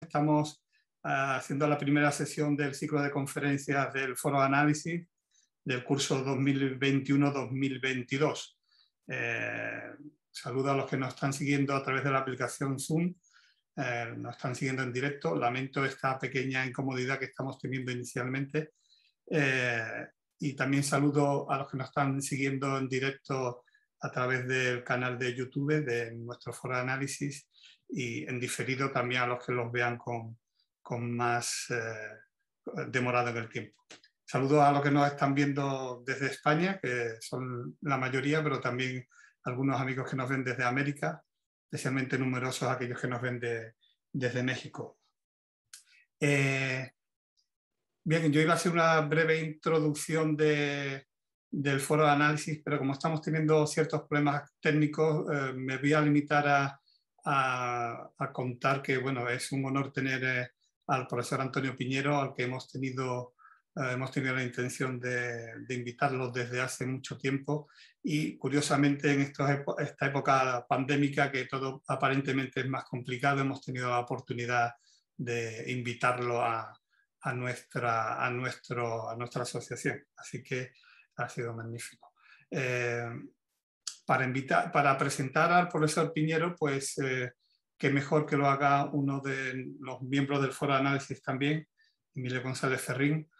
estamos haciendo la primera sesión del ciclo de conferencias del Foro de Análisis del curso 2021-2022. Saludo a los que nos están siguiendo a través de la aplicación Zoom, nos están siguiendo en directo. Lamento esta pequeña incomodidad que estamos teniendo inicialmente. Y también saludo a los que nos están siguiendo en directo a través del canal de YouTube de nuestro Foro de Análisis y en diferido también a los que los vean con más demorado en el tiempo. Saludos a los que nos están viendo desde España, que son la mayoría, pero también algunos amigos que nos ven desde América, especialmente numerosos aquellos que nos ven desde México. Bien, yo iba a hacer una breve introducción del Foro de Análisis, pero como estamos teniendo ciertos problemas técnicos, me voy a limitar a contar que bueno, es un honor tener al profesor Antonio Piñero, al que hemos tenido la intención de invitarlo desde hace mucho tiempo y curiosamente en esta época pandémica que todo aparentemente es más complicado, hemos tenido la oportunidad de invitarlo a nuestra asociación, así que ha sido magnífico. Para presentar al profesor Piñero, pues qué mejor que lo haga uno de los miembros del Foro de Análisis también, Emilio González Ferrín,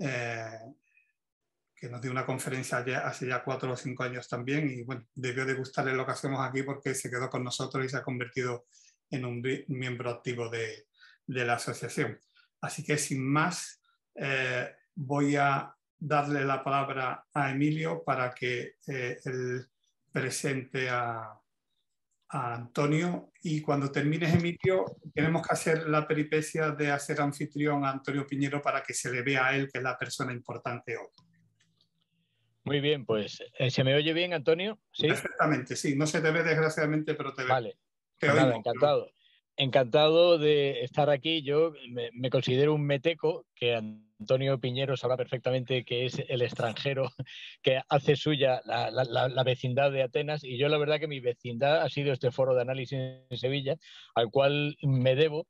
que nos dio una conferencia hace ya 4 o 5 años también y bueno, debió de gustarle lo que hacemos aquí porque se quedó con nosotros y se ha convertido en un miembro activo de la asociación. Así que sin más, voy a darle la palabra a Emilio para que él presente a Antonio, y cuando termines, Emilio, tenemos que hacer la peripecia de hacer anfitrión a Antonio Piñero para que se le vea a él, que es la persona importante hoy. Muy bien, pues ¿se me oye bien, Antonio? ¿Sí? Perfectamente, sí. No se te ve desgraciadamente, pero te veo. Vale, pues nada, encantado. Encantado de estar aquí. Yo me considero un meteco, que Antonio Piñero sabrá perfectamente que es el extranjero que hace suya la vecindad de Atenas, y yo la verdad que mi vecindad ha sido este Foro de Análisis en Sevilla, al cual me debo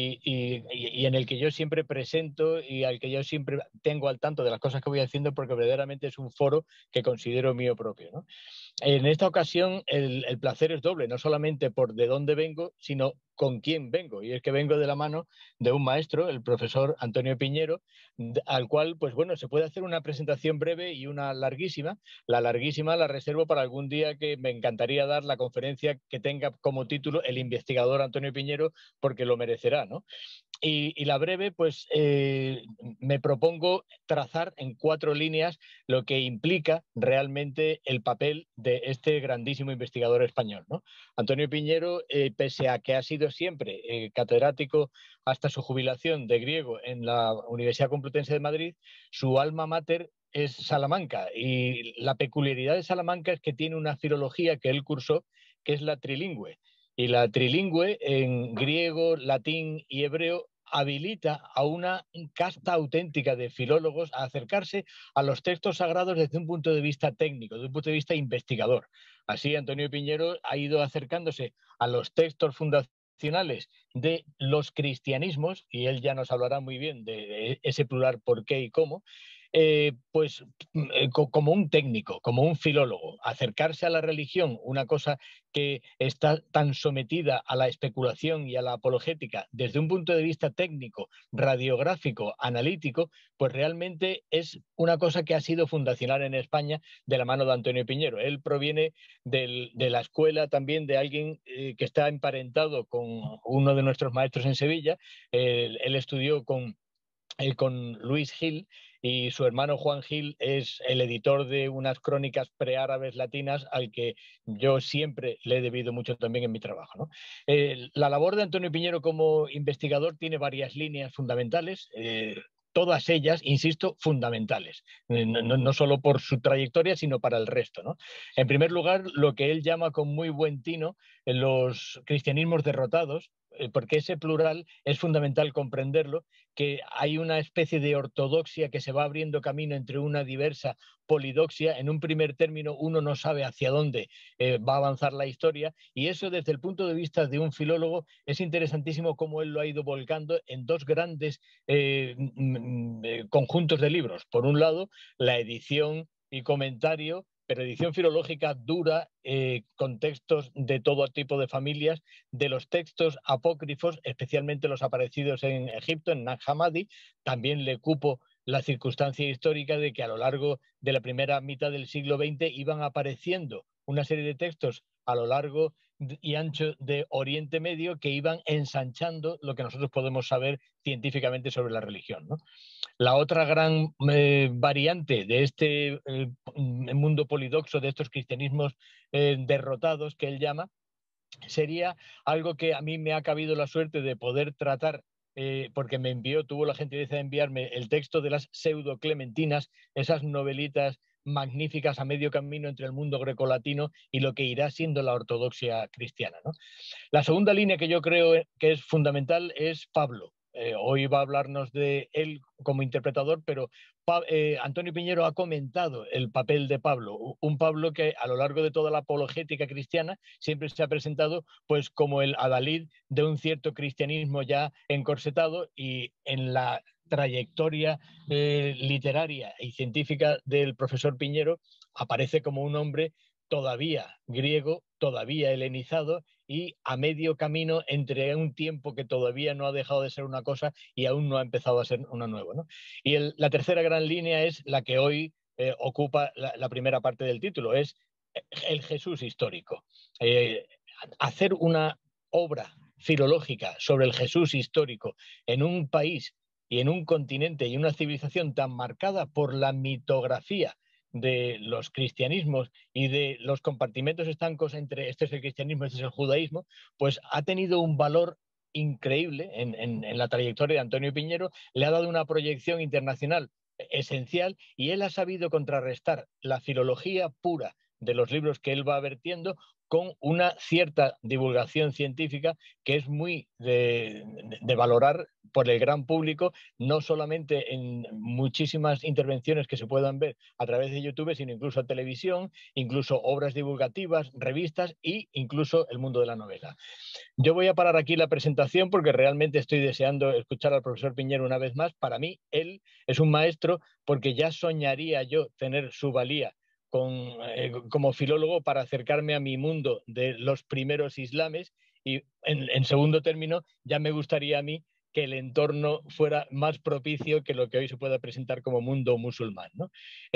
y en el que yo siempre presento y al que yo siempre tengo al tanto de las cosas que voy haciendo, porque verdaderamente es un foro que considero mío propio, ¿no? En esta ocasión el placer es doble, no solamente por de dónde vengo, sino con quién vengo. Y es que vengo de la mano de un maestro, el profesor Antonio Piñero, al cual, pues bueno, se puede hacer una presentación breve y una larguísima. La larguísima la reservo para algún día, que me encantaría dar la conferencia que tenga como título El investigador Antonio Piñero, porque lo merecerá, ¿no? Y la breve, pues me propongo trazar en 4 líneas lo que implica realmente el papel de este grandísimo investigador español, ¿no? Antonio Piñero, pese a que ha sido siempre catedrático hasta su jubilación de griego en la Universidad Complutense de Madrid, su alma mater es Salamanca, y la peculiaridad de Salamanca es que tiene una filología que él cursó, que es la trilingüe. Y la trilingüe en griego, latín y hebreo habilita a una casta auténtica de filólogos a acercarse a los textos sagrados desde un punto de vista técnico, desde un punto de vista investigador. Así, Antonio Piñero ha ido acercándose a los textos fundacionales de los cristianismos, y él ya nos hablará muy bien de ese plural por qué y cómo, como un técnico, como un filólogo. Acercarse a la religión, una cosa que está tan sometida a la especulación y a la apologética desde un punto de vista técnico, radiográfico, analítico, pues realmente es una cosa que ha sido fundacional en España de la mano de Antonio Piñero. Él proviene de la escuela también de alguien que está emparentado con uno de nuestros maestros en Sevilla. Él estudió con Luis Gil, y su hermano Juan Gil es el editor de unas crónicas preárabes latinas al que yo siempre le he debido mucho también en mi trabajo, ¿no? La labor de Antonio Piñero como investigador tiene varias líneas fundamentales, todas ellas, insisto, fundamentales, no solo por su trayectoria, sino para el resto, ¿no? En primer lugar, lo que él llama con muy buen tino los cristianismos derrotados, porque ese plural es fundamental comprenderlo, que hay una especie de ortodoxia que se va abriendo camino entre una diversa polidoxia. En un primer término uno no sabe hacia dónde va a avanzar la historia, y eso desde el punto de vista de un filólogo es interesantísimo cómo él lo ha ido volcando en dos grandes conjuntos de libros. Por un lado, la edición y comentario, pero edición filológica dura, con textos de todo tipo de familias, de los textos apócrifos, especialmente los aparecidos en Egipto, en Nag Hammadi. También le cupo la circunstancia histórica de que a lo largo de la primera mitad del siglo XX iban apareciendo una serie de textos a lo largo y ancho de Oriente Medio que iban ensanchando lo que nosotros podemos saber científicamente sobre la religión, ¿no? La otra gran variante de este mundo polidoxo, de estos cristianismos derrotados que él llama, sería algo que a mí me ha cabido la suerte de poder tratar, porque tuvo la gentileza de enviarme el texto de las pseudo-clementinas, esas novelitas magníficas a medio camino entre el mundo grecolatino y lo que irá siendo la ortodoxia cristiana, ¿no? La segunda línea que yo creo que es fundamental es Pablo. Hoy va a hablarnos de él como interpretador, pero Antonio Piñero ha comentado el papel de Pablo, un Pablo que a lo largo de toda la apologética cristiana siempre se ha presentado pues como el adalid de un cierto cristianismo ya encorsetado, y en la trayectoria literaria y científica del profesor Piñero aparece como un hombre todavía griego, todavía helenizado y a medio camino entre un tiempo que todavía no ha dejado de ser una cosa y aún no ha empezado a ser una nueva, ¿no? Y la tercera gran línea es la que hoy ocupa la primera parte del título, es el Jesús histórico. Hacer una obra filológica sobre el Jesús histórico en un país y en un continente y una civilización tan marcada por la mitografía de los cristianismos y de los compartimentos estancos entre este es el cristianismo, este es el judaísmo, pues ha tenido un valor increíble en la trayectoria de Antonio Piñero, le ha dado una proyección internacional esencial, y él ha sabido contrarrestar la filología pura de los libros que él va vertiendo con una cierta divulgación científica que es muy de valorar por el gran público, no solamente en muchísimas intervenciones que se puedan ver a través de YouTube, sino incluso televisión, incluso obras divulgativas, revistas e incluso el mundo de la novela. Yo voy a parar aquí la presentación porque realmente estoy deseando escuchar al profesor Piñero una vez más. Para mí, él es un maestro porque ya soñaría yo tener su valía como filólogo para acercarme a mi mundo de los primeros islames, y en segundo término ya me gustaría a mí que el entorno fuera más propicio que lo que hoy se pueda presentar como mundo musulmán, ¿no?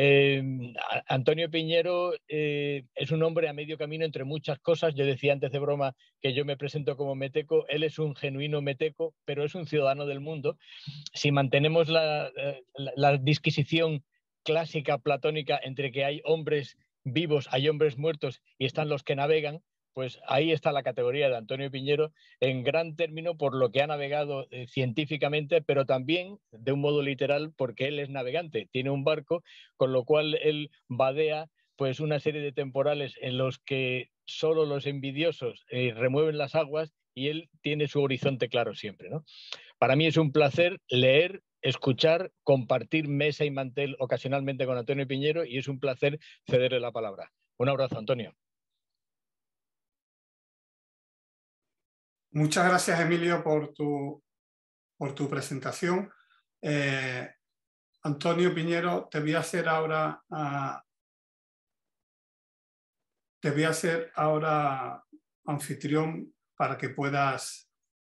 Antonio Piñero es un hombre a medio camino entre muchas cosas. Yo decía antes de broma que yo me presento como meteco, él es un genuino meteco, pero es un ciudadano del mundo. Si mantenemos la disquisición clásica platónica entre que hay hombres vivos, hay hombres muertos y están los que navegan, pues ahí está la categoría de Antonio Piñero en gran término por lo que ha navegado científicamente, pero también de un modo literal porque él es navegante, tiene un barco, con lo cual él vadea pues una serie de temporales en los que solo los envidiosos remueven las aguas y él tiene su horizonte claro siempre, ¿no? Para mí es un placer leer, escuchar, compartir mesa y mantel ocasionalmente con Antonio Piñero, y es un placer cederle la palabra. Un abrazo, Antonio. Muchas gracias, Emilio, por tu presentación. Antonio Piñero, te voy a hacer ahora anfitrión para que podamos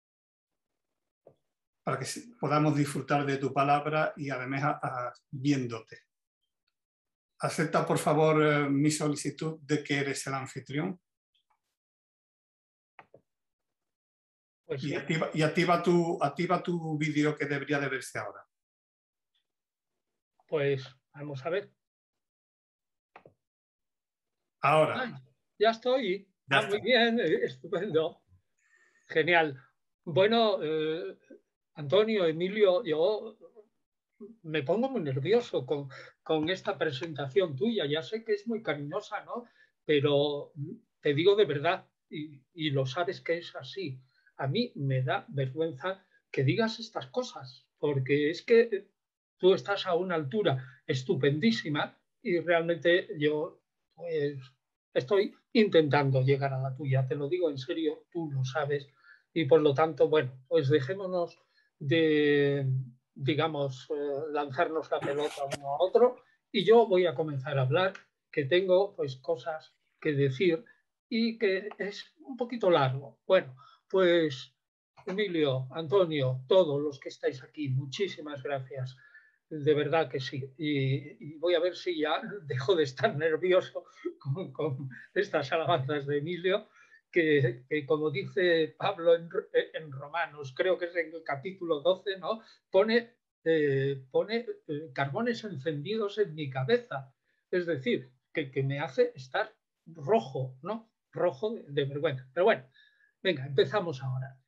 disfrutar de tu palabra y además viéndote. Acepta, por favor, mi solicitud de que eres el anfitrión. Pues sí. Y activa tu vídeo, que debería de verse ahora. Pues vamos a ver. Ahora. Ya estoy. Muy bien, estupendo. Genial. Bueno, Antonio, Emilio, yo me pongo muy nervioso con esta presentación tuya. Ya sé que es muy cariñosa, ¿no? Pero te digo de verdad, y lo sabes que es así. a mí me da vergüenza que digas estas cosas, porque es que tú estás a una altura estupendísima y realmente yo pues estoy intentando llegar a la tuya, te lo digo en serio, tú lo sabes, y por lo tanto, bueno, pues dejémonos de, digamos, lanzarnos la pelota uno a otro, y yo voy a comenzar a hablar, que tengo pues cosas que decir y que es un poquito largo. Bueno, pues Emilio, Antonio, todos los que estáis aquí, muchísimas gracias. De verdad que sí. Y voy a ver si ya dejo de estar nervioso con estas alabanzas de Emilio, que como dice Pablo en Romanos, creo que es en el capítulo 12, ¿no? Pone carbones encendidos en mi cabeza. Es decir, que me hace estar rojo, ¿no? Rojo de vergüenza. Pero bueno, venga, empezamos ahora.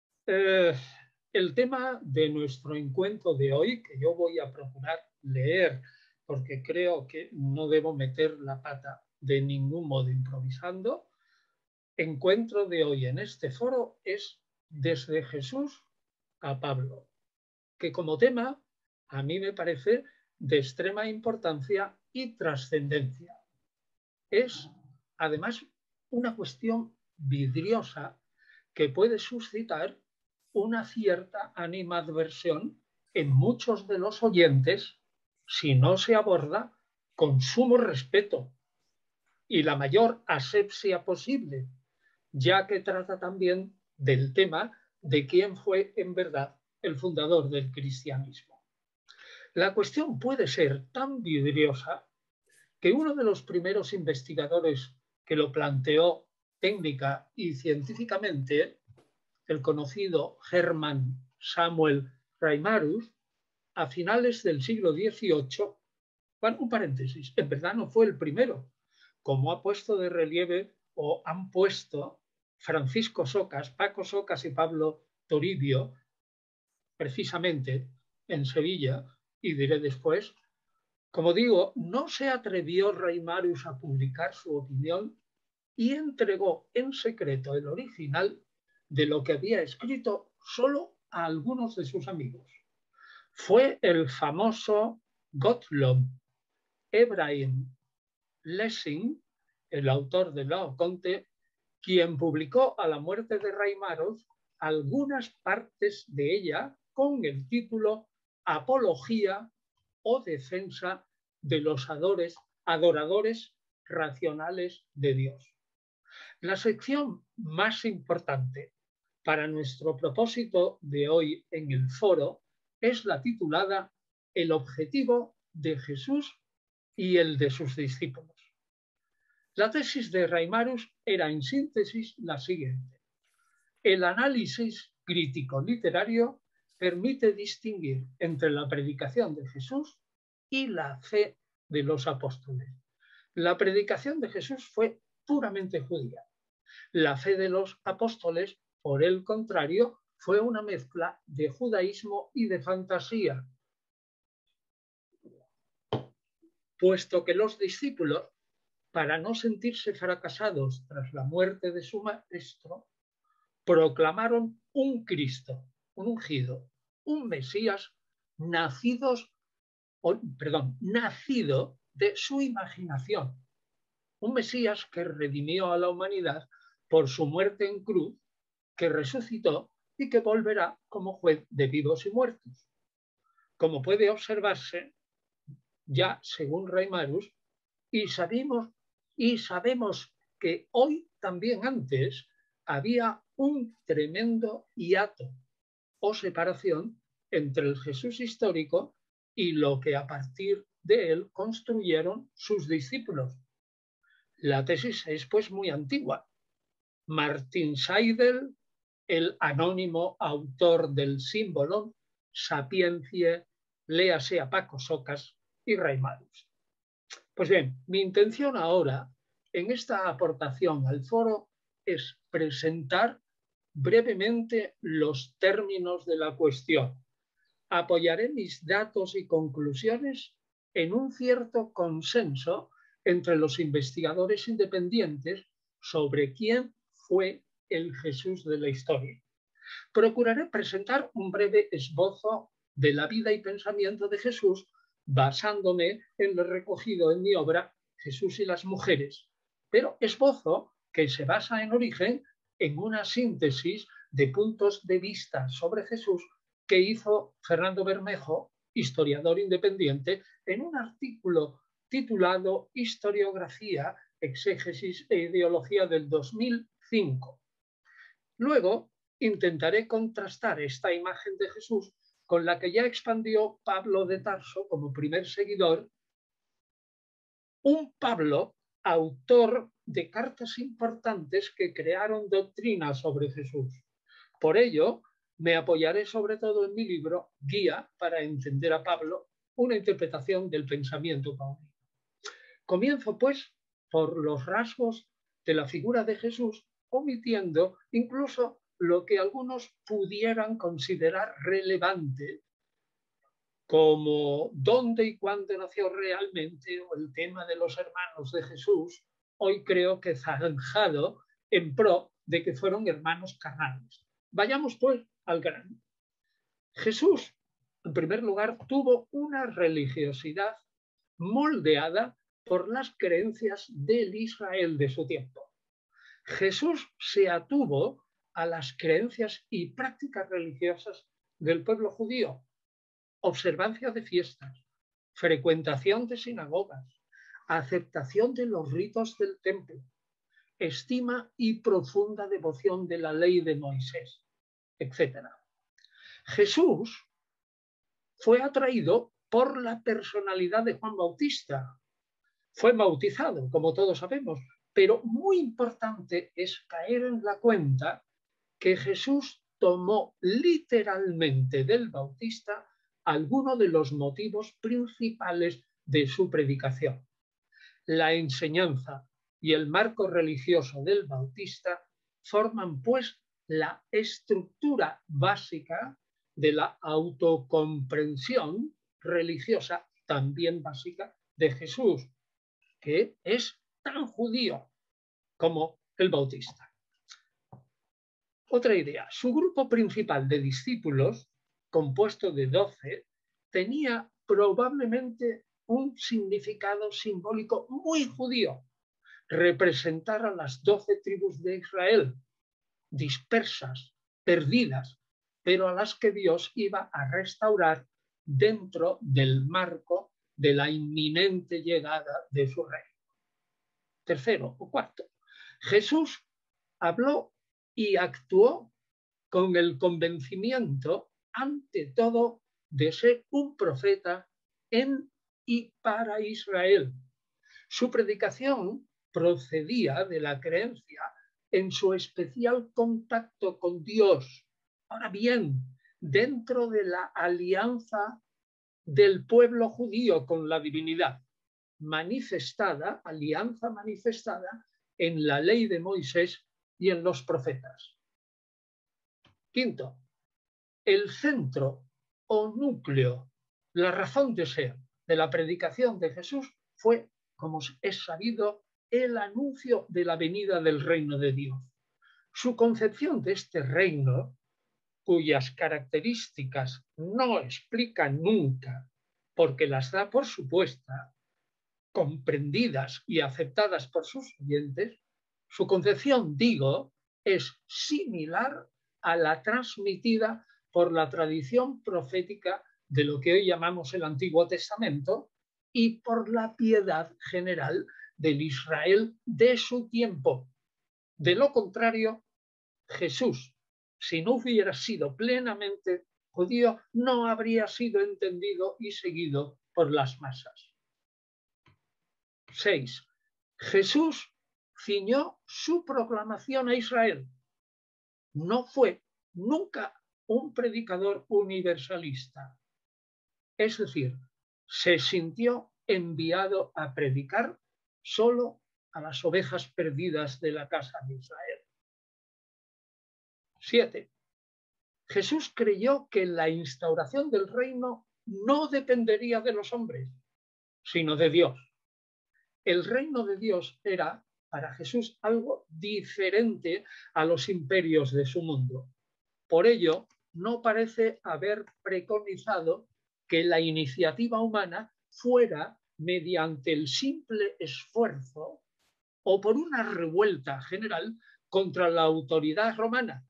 El tema de nuestro encuentro de hoy, que yo voy a procurar leer, porque creo que no debo meter la pata de ningún modo improvisando, encuentro de hoy en este foro es Desde Jesús a Pablo, que como tema a mí me parece de extrema importancia y trascendencia. Es además una cuestión vidriosa que puede suscitar una cierta animadversión en muchos de los oyentes si no se aborda con sumo respeto y la mayor asepsia posible, ya que trata también del tema de quién fue en verdad el fundador del cristianismo. La cuestión puede ser tan vidriosa que uno de los primeros investigadores que lo planteó técnica y científicamente, el conocido Hermann Samuel Reimarus, a finales del siglo XVIII, bueno, un paréntesis, en verdad no fue el primero, como ha puesto de relieve o han puesto Francisco Socas, Paco Socas y Pablo Toribio, precisamente en Sevilla, y diré después. Como digo, no se atrevió Reimarus a publicar su opinión y entregó en secreto el original de lo que había escrito solo a algunos de sus amigos. Fue el famoso Gottlob Ephraim Lessing, el autor de La Oconte, quien publicó a la muerte de Reimarus algunas partes de ella con el título Apología o defensa de los adoradores racionales de Dios. La sección más importante para nuestro propósito de hoy en el foro es la titulada El objetivo de Jesús y el de sus discípulos. La tesis de Reimarus era en síntesis la siguiente. El análisis crítico literario permite distinguir entre la predicación de Jesús y la fe de los apóstoles. La predicación de Jesús fue puramente judía. La fe de los apóstoles, por el contrario, fue una mezcla de judaísmo y de fantasía, puesto que los discípulos, para no sentirse fracasados tras la muerte de su maestro, proclamaron un Cristo, un ungido, un Mesías nacido de su imaginación, un Mesías que redimió a la humanidad por su muerte en cruz, que resucitó y que volverá como juez de vivos y muertos. Como puede observarse, ya según Reimarus, y sabemos que hoy también antes había un tremendo hiato o separación entre el Jesús histórico y lo que a partir de él construyeron sus discípulos. La tesis es pues muy antigua. Martin Seidel, el anónimo autor del símbolo Sapientiae, léase a Paco Socas y Reimarus. Pues bien, mi intención ahora en esta aportación al foro es presentar brevemente los términos de la cuestión. Apoyaré mis datos y conclusiones en un cierto consenso entre los investigadores independientes sobre quién fue el Jesús de la historia. procuraré presentar un breve esbozo de la vida y pensamiento de Jesús basándome en lo recogido en mi obra Jesús y las mujeres, pero esbozo que se basa en origen en una síntesis de puntos de vista sobre Jesús que hizo Fernando Bermejo, historiador independiente, en un artículo titulado Historiografía, Exégesis e Ideología del 2005. Luego intentaré contrastar esta imagen de Jesús con la que ya expandió Pablo de Tarso como primer seguidor, un Pablo autor de cartas importantes que crearon doctrinas sobre Jesús. Por ello, me apoyaré sobre todo en mi libro Guía para entender a Pablo, una interpretación del pensamiento paulino. Comienzo, pues, por los rasgos de la figura de Jesús, omitiendo incluso lo que algunos pudieran considerar relevante, como dónde y cuándo nació realmente, o el tema de los hermanos de Jesús, hoy creo que zanjado en pro de que fueron hermanos carnales. Vayamos, pues, al grano. Jesús, en primer lugar, tuvo una religiosidad moldeada por las creencias del Israel de su tiempo. Jesús se atuvo a las creencias y prácticas religiosas del pueblo judío, observancia de fiestas, frecuentación de sinagogas, aceptación de los ritos del templo, estima y profunda devoción de la ley de Moisés, etc. Jesús fue atraído por la personalidad de Juan Bautista. Fue bautizado, como todos sabemos, pero muy importante es caer en la cuenta que Jesús tomó literalmente del Bautista algunos de los motivos principales de su predicación. La enseñanza y el marco religioso del Bautista forman, pues, la estructura básica de la autocomprensión religiosa, también básica, de Jesús, que es tan judío como el Bautista. Otra idea, su grupo principal de discípulos, compuesto de 12, tenía probablemente un significado simbólico muy judío, representar a las 12 tribus de Israel, dispersas, perdidas, pero a las que Dios iba a restaurar dentro del marco de la inminente llegada de su reino. Tercero o cuarto, Jesús habló y actuó con el convencimiento, ante todo, de ser un profeta en y para Israel. Su predicación procedía de la creencia en su especial contacto con Dios. Ahora bien, dentro de la alianza del pueblo judío con la divinidad, manifestada, alianza manifestada en la ley de Moisés y en los profetas. Quinto, el centro o núcleo, la razón de ser de la predicación de Jesús fue, como es sabido, el anuncio de la venida del reino de Dios. Su concepción de este reino, cuyas características no explica nunca, porque las da por supuesta, comprendidas y aceptadas por sus oyentes, su concepción, digo, es similar a la transmitida por la tradición profética de lo que hoy llamamos el Antiguo Testamento y por la piedad general del Israel de su tiempo. De lo contrario, Jesús, si no hubiera sido plenamente judío, no habría sido entendido y seguido por las masas. 6. Jesús ciñó su proclamación a Israel. No fue nunca un predicador universalista. Es decir, se sintió enviado a predicar solo a las ovejas perdidas de la casa de Israel. 7. Jesús creyó que la instauración del reino no dependería de los hombres, sino de Dios. El reino de Dios era para Jesús algo diferente a los imperios de su mundo. Por ello, no parece haber preconizado que la iniciativa humana fuera mediante el simple esfuerzo o por una revuelta general contra la autoridad romana,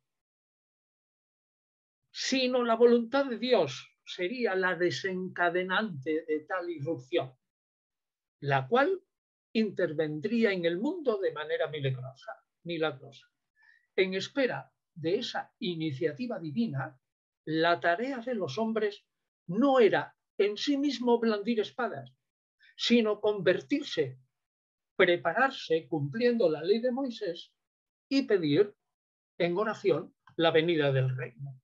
sino la voluntad de Dios sería la desencadenante de tal irrupción, la cual intervendría en el mundo de manera milagrosa. En espera de esa iniciativa divina, la tarea de los hombres no era en sí mismo blandir espadas, sino convertirse, prepararse cumpliendo la ley de Moisés y pedir en oración la venida del reino.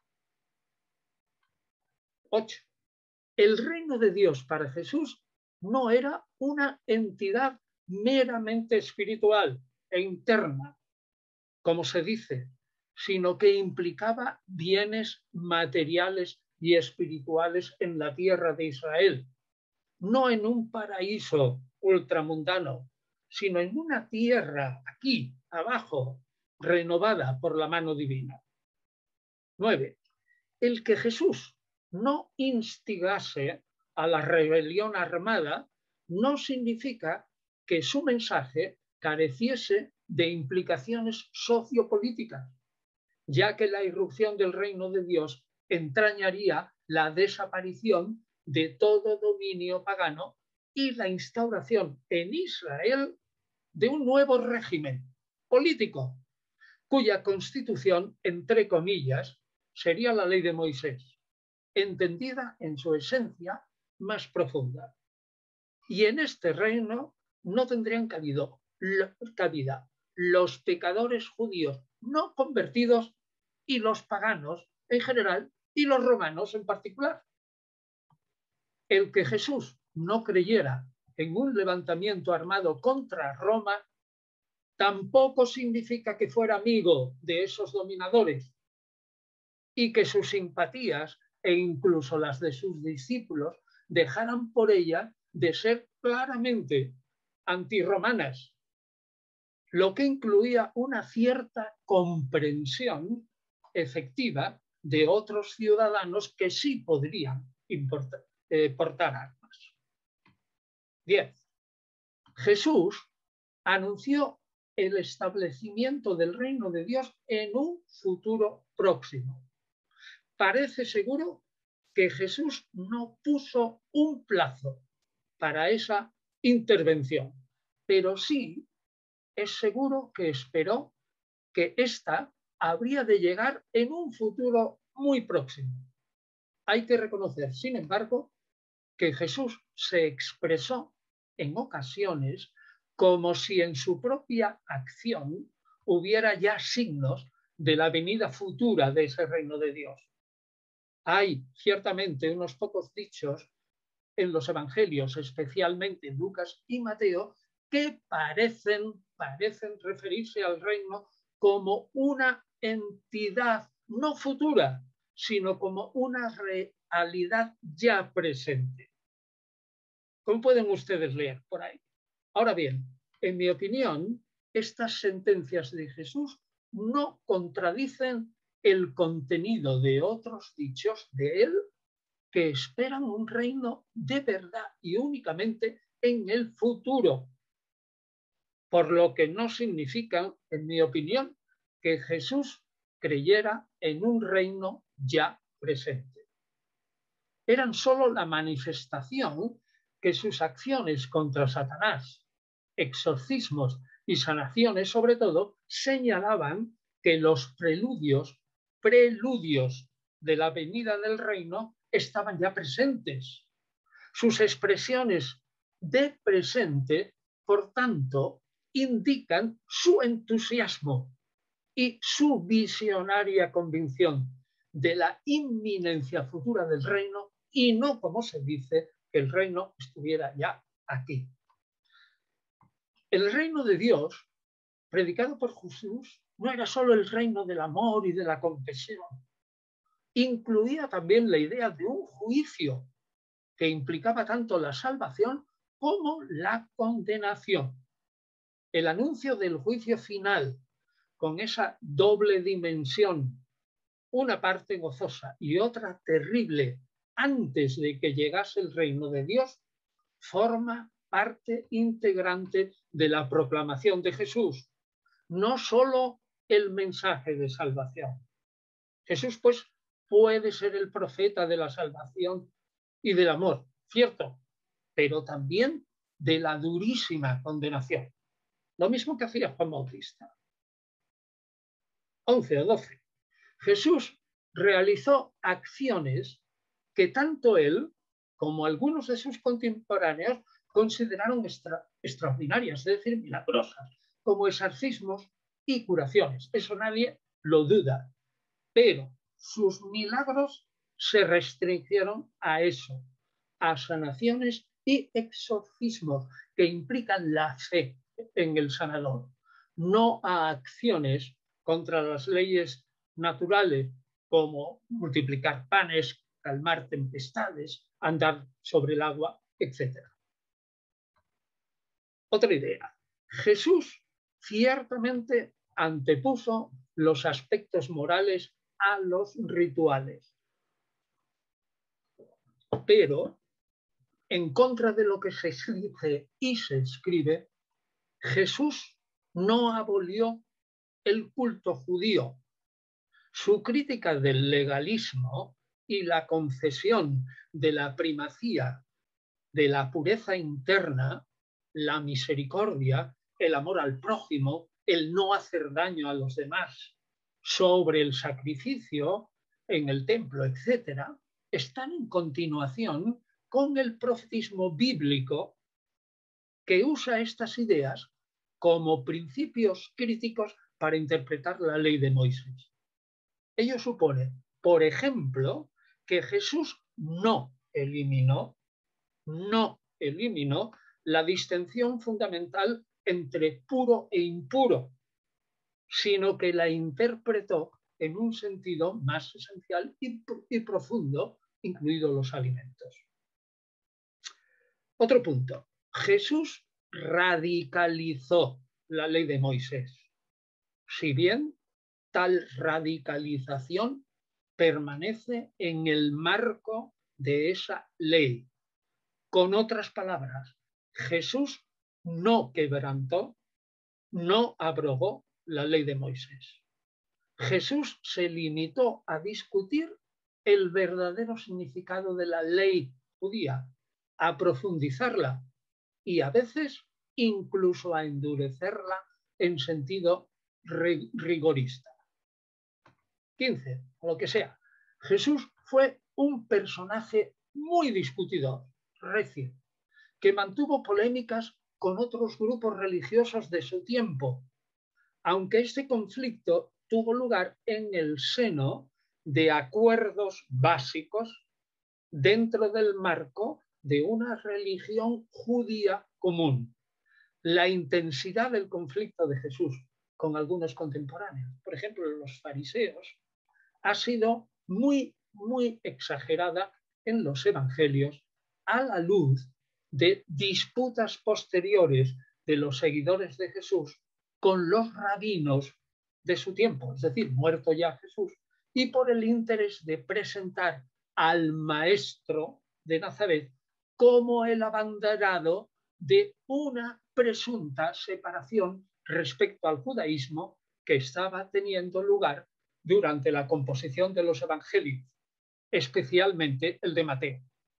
8. El reino de Dios para Jesús no era una entidad meramente espiritual e interna, como se dice, sino que implicaba bienes materiales y espirituales en la tierra de Israel, no en un paraíso ultramundano, sino en una tierra aquí, abajo, renovada por la mano divina. 9. El que Jesús no instigase a la rebelión armada no significa que su mensaje careciese de implicaciones sociopolíticas, ya que la irrupción del reino de Dios entrañaría la desaparición de todo dominio pagano y la instauración en Israel de un nuevo régimen político, cuya constitución, entre comillas, sería la ley de Moisés, entendida en su esencia más profunda. Y en este reino no tendrían cabida los pecadores judíos no convertidos y los paganos en general y los romanos en particular. El que Jesús no creyera en un levantamiento armado contra Roma tampoco significa que fuera amigo de esos dominadores y que sus simpatías e incluso las de sus discípulos dejaran por ella de ser claramente antirromanas, lo que incluía una cierta comprensión efectiva de otros ciudadanos que sí podrían portar armas. 10. Jesús anunció el establecimiento del reino de Dios en un futuro próximo. Parece seguro que Jesús no puso un plazo para esa intervención, pero sí es seguro que esperó que ésta habría de llegar en un futuro muy próximo. Hay que reconocer, sin embargo, que Jesús se expresó en ocasiones como si en su propia acción hubiera ya signos de la venida futura de ese reino de Dios. Hay ciertamente unos pocos dichos en los evangelios, especialmente Lucas y Mateo, que parecen referirse al reino como una entidad no futura, sino como una realidad ya presente. ¿Cómo pueden ustedes leer por ahí? Ahora bien, en mi opinión, estas sentencias de Jesús no contradicen el contenido de otros dichos de él que esperan un reino de verdad y únicamente en el futuro, por lo que no significan, en mi opinión, que Jesús creyera en un reino ya presente. Eran solo la manifestación que sus acciones contra Satanás, exorcismos y sanaciones, sobre todo, señalaban que los preludios de la venida del reino estaban ya presentes. Sus expresiones de presente, por tanto, indican su entusiasmo y su visionaria convicción de la inminencia futura del reino y no, como se dice, que el reino estuviera ya aquí. El reino de Dios, predicado por Jesús, no era solo el reino del amor y de la compasión. Incluía también la idea de un juicio que implicaba tanto la salvación como la condenación. El anuncio del juicio final, con esa doble dimensión, una parte gozosa y otra terrible antes de que llegase el reino de Dios, forma parte integrante de la proclamación de Jesús, no solo el mensaje de salvación. Jesús, pues, puede ser el profeta de la salvación y del amor, cierto, pero también de la durísima condenación. Lo mismo que hacía Juan Bautista. 11 o 12. Jesús realizó acciones que tanto él como algunos de sus contemporáneos consideraron extraordinarias, es decir, milagrosas, como exorcismos y curaciones. Eso nadie lo duda. Pero sus milagros se restringieron a eso, a sanaciones y exorcismos que implican la fe en el sanador, no a acciones contra las leyes naturales como multiplicar panes, calmar tempestades, andar sobre el agua, etc. Otra idea. Jesús ciertamente antepuso los aspectos morales a los rituales. Pero, en contra de lo que se dice y se escribe, Jesús no abolió el culto judío. Su crítica del legalismo y la concesión de la primacía de la pureza interna, la misericordia, el amor al prójimo, el no hacer daño a los demás, sobre el sacrificio en el templo, etc., están en continuación con el profetismo bíblico que usa estas ideas como principios críticos para interpretar la ley de Moisés. Ello supone, por ejemplo, que Jesús no eliminó la distinción fundamental entre puro e impuro, sino que la interpretó en un sentido más esencial y profundo, incluidos los alimentos. Otro punto. Jesús radicalizó la ley de Moisés. Si bien tal radicalización permanece en el marco de esa ley. Con otras palabras, Jesús no quebrantó, no abrogó la ley de Moisés. Jesús se limitó a discutir el verdadero significado de la ley judía, a profundizarla y a veces incluso a endurecerla en sentido rigorista. 15, o lo que sea. Jesús fue un personaje muy discutidor, recio, que mantuvo polémicas con otros grupos religiosos de su tiempo, aunque este conflicto tuvo lugar en el seno de acuerdos básicos dentro del marco de una religión judía común. La intensidad del conflicto de Jesús con algunos contemporáneos, por ejemplo, los fariseos, ha sido muy exagerada en los evangelios a la luz de disputas posteriores de los seguidores de Jesús con los rabinos de su tiempo, es decir, muerto ya Jesús, y por el interés de presentar al maestro de Nazaret como el abanderado de una presunta separación respecto al judaísmo que estaba teniendo lugar durante la composición de los evangelios, especialmente el de Mateo.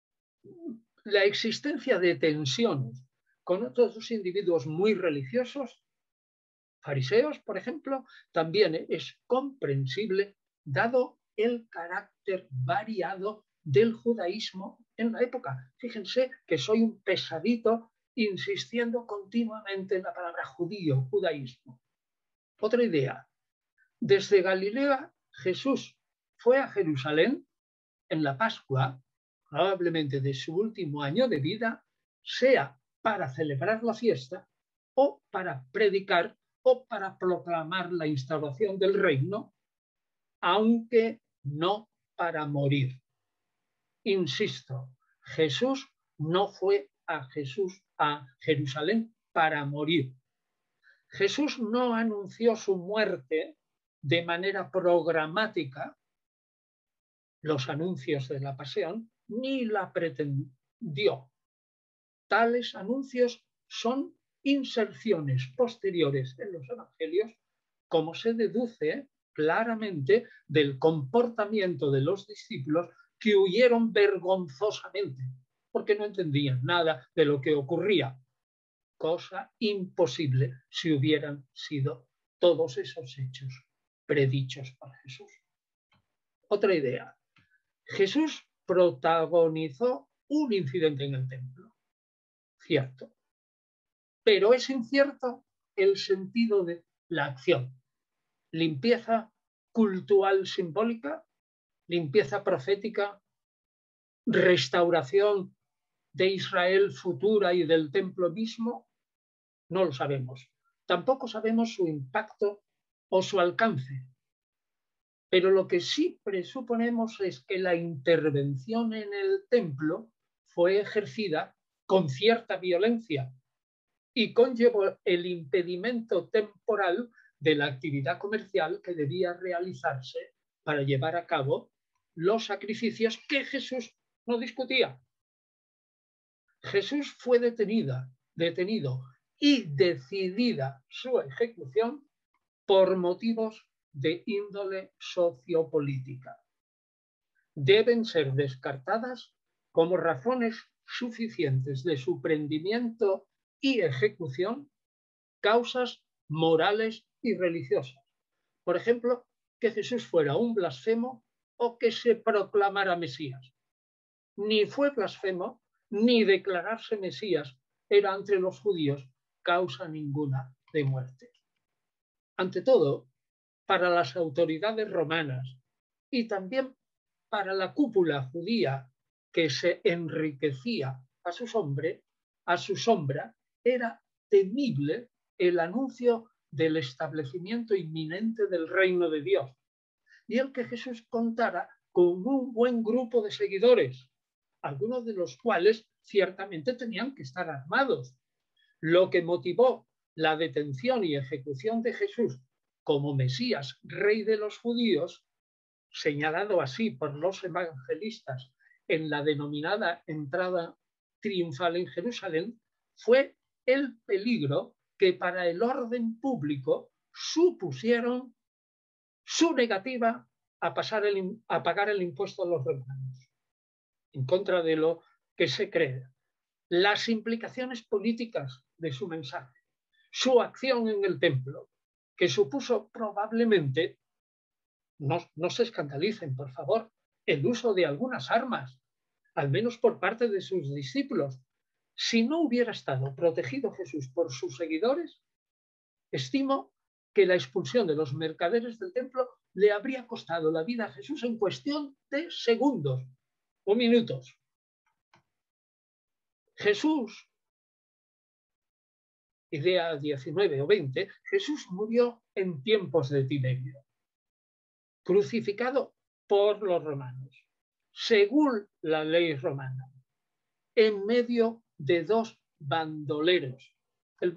La existencia de tensiones con otros individuos muy religiosos, fariseos, por ejemplo, también es comprensible dado el carácter variado del judaísmo en la época. Fíjense que soy un pesadito insistiendo continuamente en la palabra judío, judaísmo. Otra idea. Desde Galilea, Jesús fue a Jerusalén en la Pascua, probablemente de su último año de vida, sea para celebrar la fiesta o para predicar o para proclamar la instauración del reino, aunque no para morir. Insisto, Jesús no fue a Jerusalén para morir. Jesús no anunció su muerte de manera programática los anuncios de la pasión, ni la pretendió. Tales anuncios son inserciones posteriores en los evangelios, como se deduce claramente del comportamiento de los discípulos que huyeron vergonzosamente, porque no entendían nada de lo que ocurría, cosa imposible si hubieran sido todos esos hechos predichos por Jesús. Otra idea. Jesús protagonizó un incidente en el templo, cierto, pero es incierto el sentido de la acción. Limpieza cultural simbólica, limpieza profética, restauración de Israel futura y del templo mismo, no lo sabemos. Tampoco sabemos su impacto o su alcance. Pero lo que sí presuponemos es que la intervención en el templo fue ejercida con cierta violencia y conllevó el impedimento temporal de la actividad comercial que debía realizarse para llevar a cabo los sacrificios que Jesús no discutía. Jesús fue detenido y decidida su ejecución por motivos de índole sociopolítica. Deben ser descartadas como razones suficientes de su prendimiento y ejecución causas morales y religiosas. Por ejemplo, que Jesús fuera un blasfemo o que se proclamara Mesías. Ni fue blasfemo, ni declararse Mesías era ante los judíos causa ninguna de muerte. Ante todo, para las autoridades romanas y también para la cúpula judía que se enriquecía a su sombra, era temible el anuncio del establecimiento inminente del reino de Dios y el que Jesús contara con un buen grupo de seguidores, algunos de los cuales ciertamente tenían que estar armados. Lo que motivó la detención y ejecución de Jesús como Mesías, rey de los judíos, señalado así por los evangelistas en la denominada entrada triunfal en Jerusalén, fue el peligro que para el orden público supusieron su negativa a pagar el impuesto a los romanos, en contra de lo que se cree. Las implicaciones políticas de su mensaje, su acción en el templo, que supuso probablemente, no se escandalicen, por favor, el uso de algunas armas, al menos por parte de sus discípulos. Si no hubiera estado protegido Jesús por sus seguidores, estimo que la expulsión de los mercaderes del templo le habría costado la vida a Jesús en cuestión de segundos o minutos. Jesús, idea 19 o 20, Jesús murió en tiempos de Tiberio, crucificado por los romanos, según la ley romana, en medio de dos bandoleros. El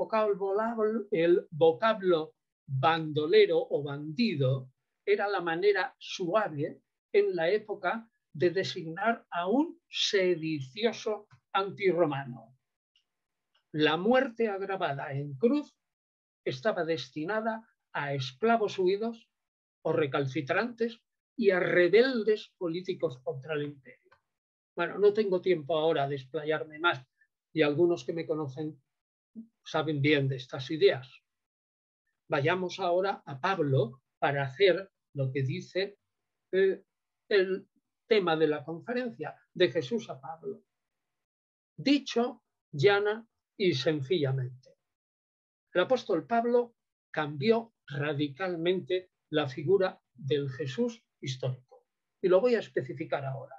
vocablo bandolero o bandido era la manera suave en la época de designar a un sedicioso antirromano. La muerte agravada en cruz estaba destinada a esclavos huidos o recalcitrantes y a rebeldes políticos contra el imperio. Bueno, no tengo tiempo ahora de explayarme más y algunos que me conocen saben bien de estas ideas. Vayamos ahora a Pablo para hacer lo que dice el tema de la conferencia, de Jesús a Pablo. Dicho llana y sencillamente. El apóstol Pablo cambió radicalmente la figura del Jesús histórico. Y lo voy a especificar ahora.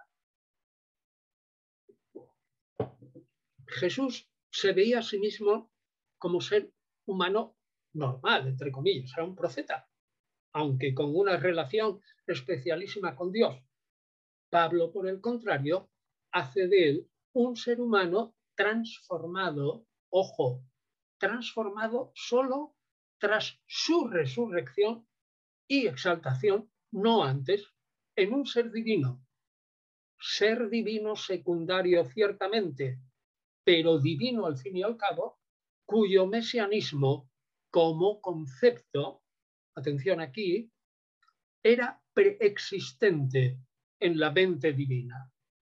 Jesús se veía a sí mismo como ser humano normal, entre comillas, era un profeta, aunque con una relación especialísima con Dios. Pablo, por el contrario, hace de él un ser humano transformado, ojo, transformado solo tras su resurrección y exaltación, no antes, en un ser divino, ser divino secundario ciertamente, pero divino al fin y al cabo, cuyo mesianismo como concepto, atención aquí, era preexistente en la mente divina.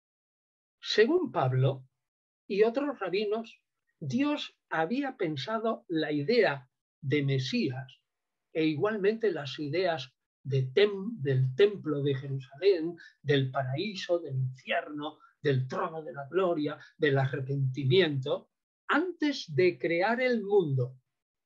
Según Pablo y otros rabinos, Dios había pensado la idea de Mesías e igualmente las ideas del templo de Jerusalén, del paraíso, del infierno, del trono de la gloria, del arrepentimiento, antes de crear el mundo.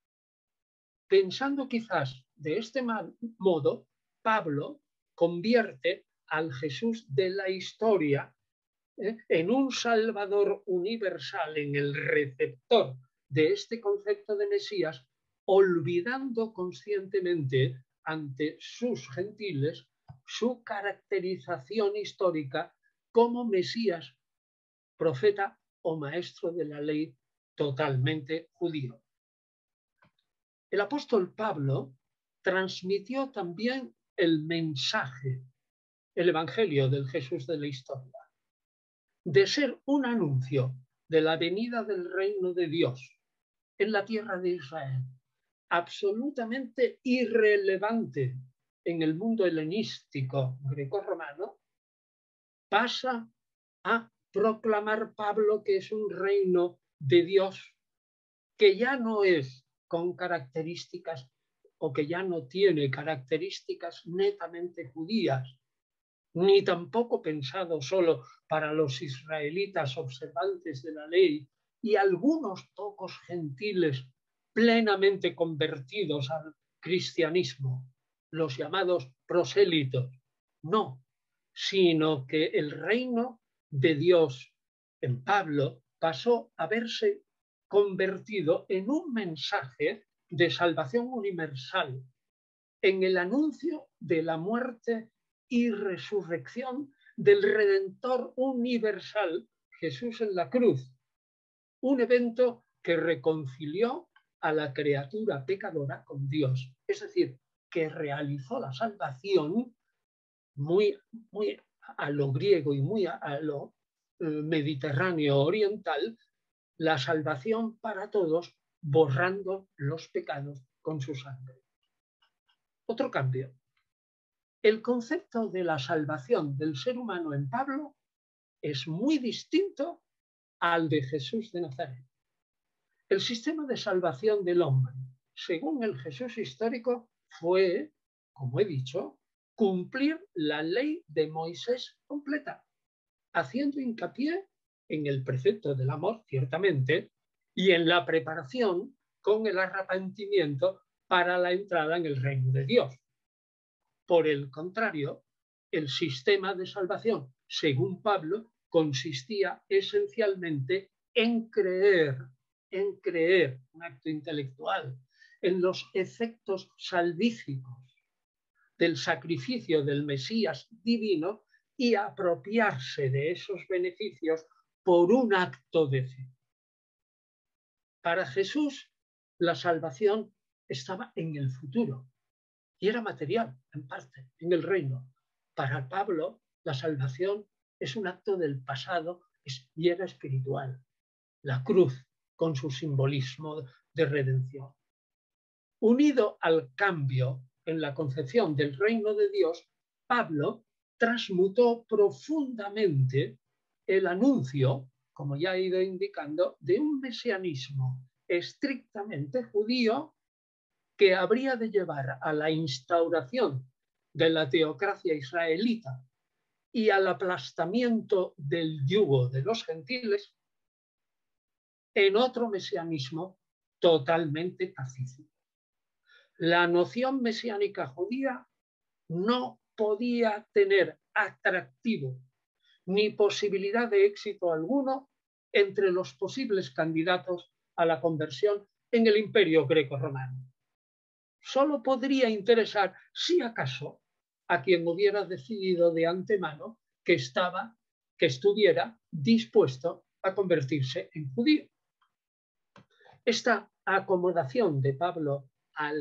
Pensando quizás de este modo, Pablo convierte al Jesús de la historia en un Salvador universal, en el receptor de este concepto de Mesías, olvidando conscientemente ante sus gentiles su caracterización histórica como Mesías, profeta o maestro de la ley totalmente judío. El apóstol Pablo transmitió también el mensaje, el evangelio del Jesús de la historia, de ser un anuncio de la venida del reino de Dios en la tierra de Israel, absolutamente irrelevante en el mundo helenístico grecorromano, pasa a proclamar Pablo que es un reino de Dios que ya no es con características o que ya no tiene características netamente judías, ni tampoco pensado solo para los israelitas observantes de la ley y algunos pocos gentiles plenamente convertidos al cristianismo, los llamados prosélitos. No, sino que el reino de Dios en Pablo pasó a verse convertido en un mensaje de salvación universal, en el anuncio de la muerte y resurrección del Redentor universal, Jesús en la cruz, un evento que reconcilió a la criatura pecadora con Dios, es decir, que realizó la salvación muy a lo griego y muy a lo mediterráneo oriental, la salvación para todos, borrando los pecados con su sangre. Otro cambio. El concepto de la salvación del ser humano en Pablo es muy distinto al de Jesús de Nazaret. El sistema de salvación del hombre, según el Jesús histórico, fue, como he dicho, cumplir la ley de Moisés completa, haciendo hincapié en el precepto del amor, ciertamente, y en la preparación con el arrepentimiento para la entrada en el reino de Dios. Por el contrario, el sistema de salvación, según Pablo, consistía esencialmente en creer, un acto intelectual, en los efectos salvíficos del sacrificio del Mesías divino y apropiarse de esos beneficios por un acto de fe. Para Jesús, la salvación estaba en el futuro y era material, en parte, en el reino. Para Pablo, la salvación es un acto del pasado y era espiritual. La cruz, con su simbolismo de redención. Unido al cambio en la concepción del reino de Dios, Pablo transmutó profundamente el anuncio, como ya he ido indicando, de un mesianismo estrictamente judío que habría de llevar a la instauración de la teocracia israelita y al aplastamiento del yugo de los gentiles en otro mesianismo totalmente pacífico. La noción mesiánica judía no podía tener atractivo ni posibilidad de éxito alguno entre los posibles candidatos a la conversión en el imperio greco-romano. Solo podría interesar, si acaso, a quien hubiera decidido de antemano que estuviera dispuesto a convertirse en judío. Esta acomodación de Pablo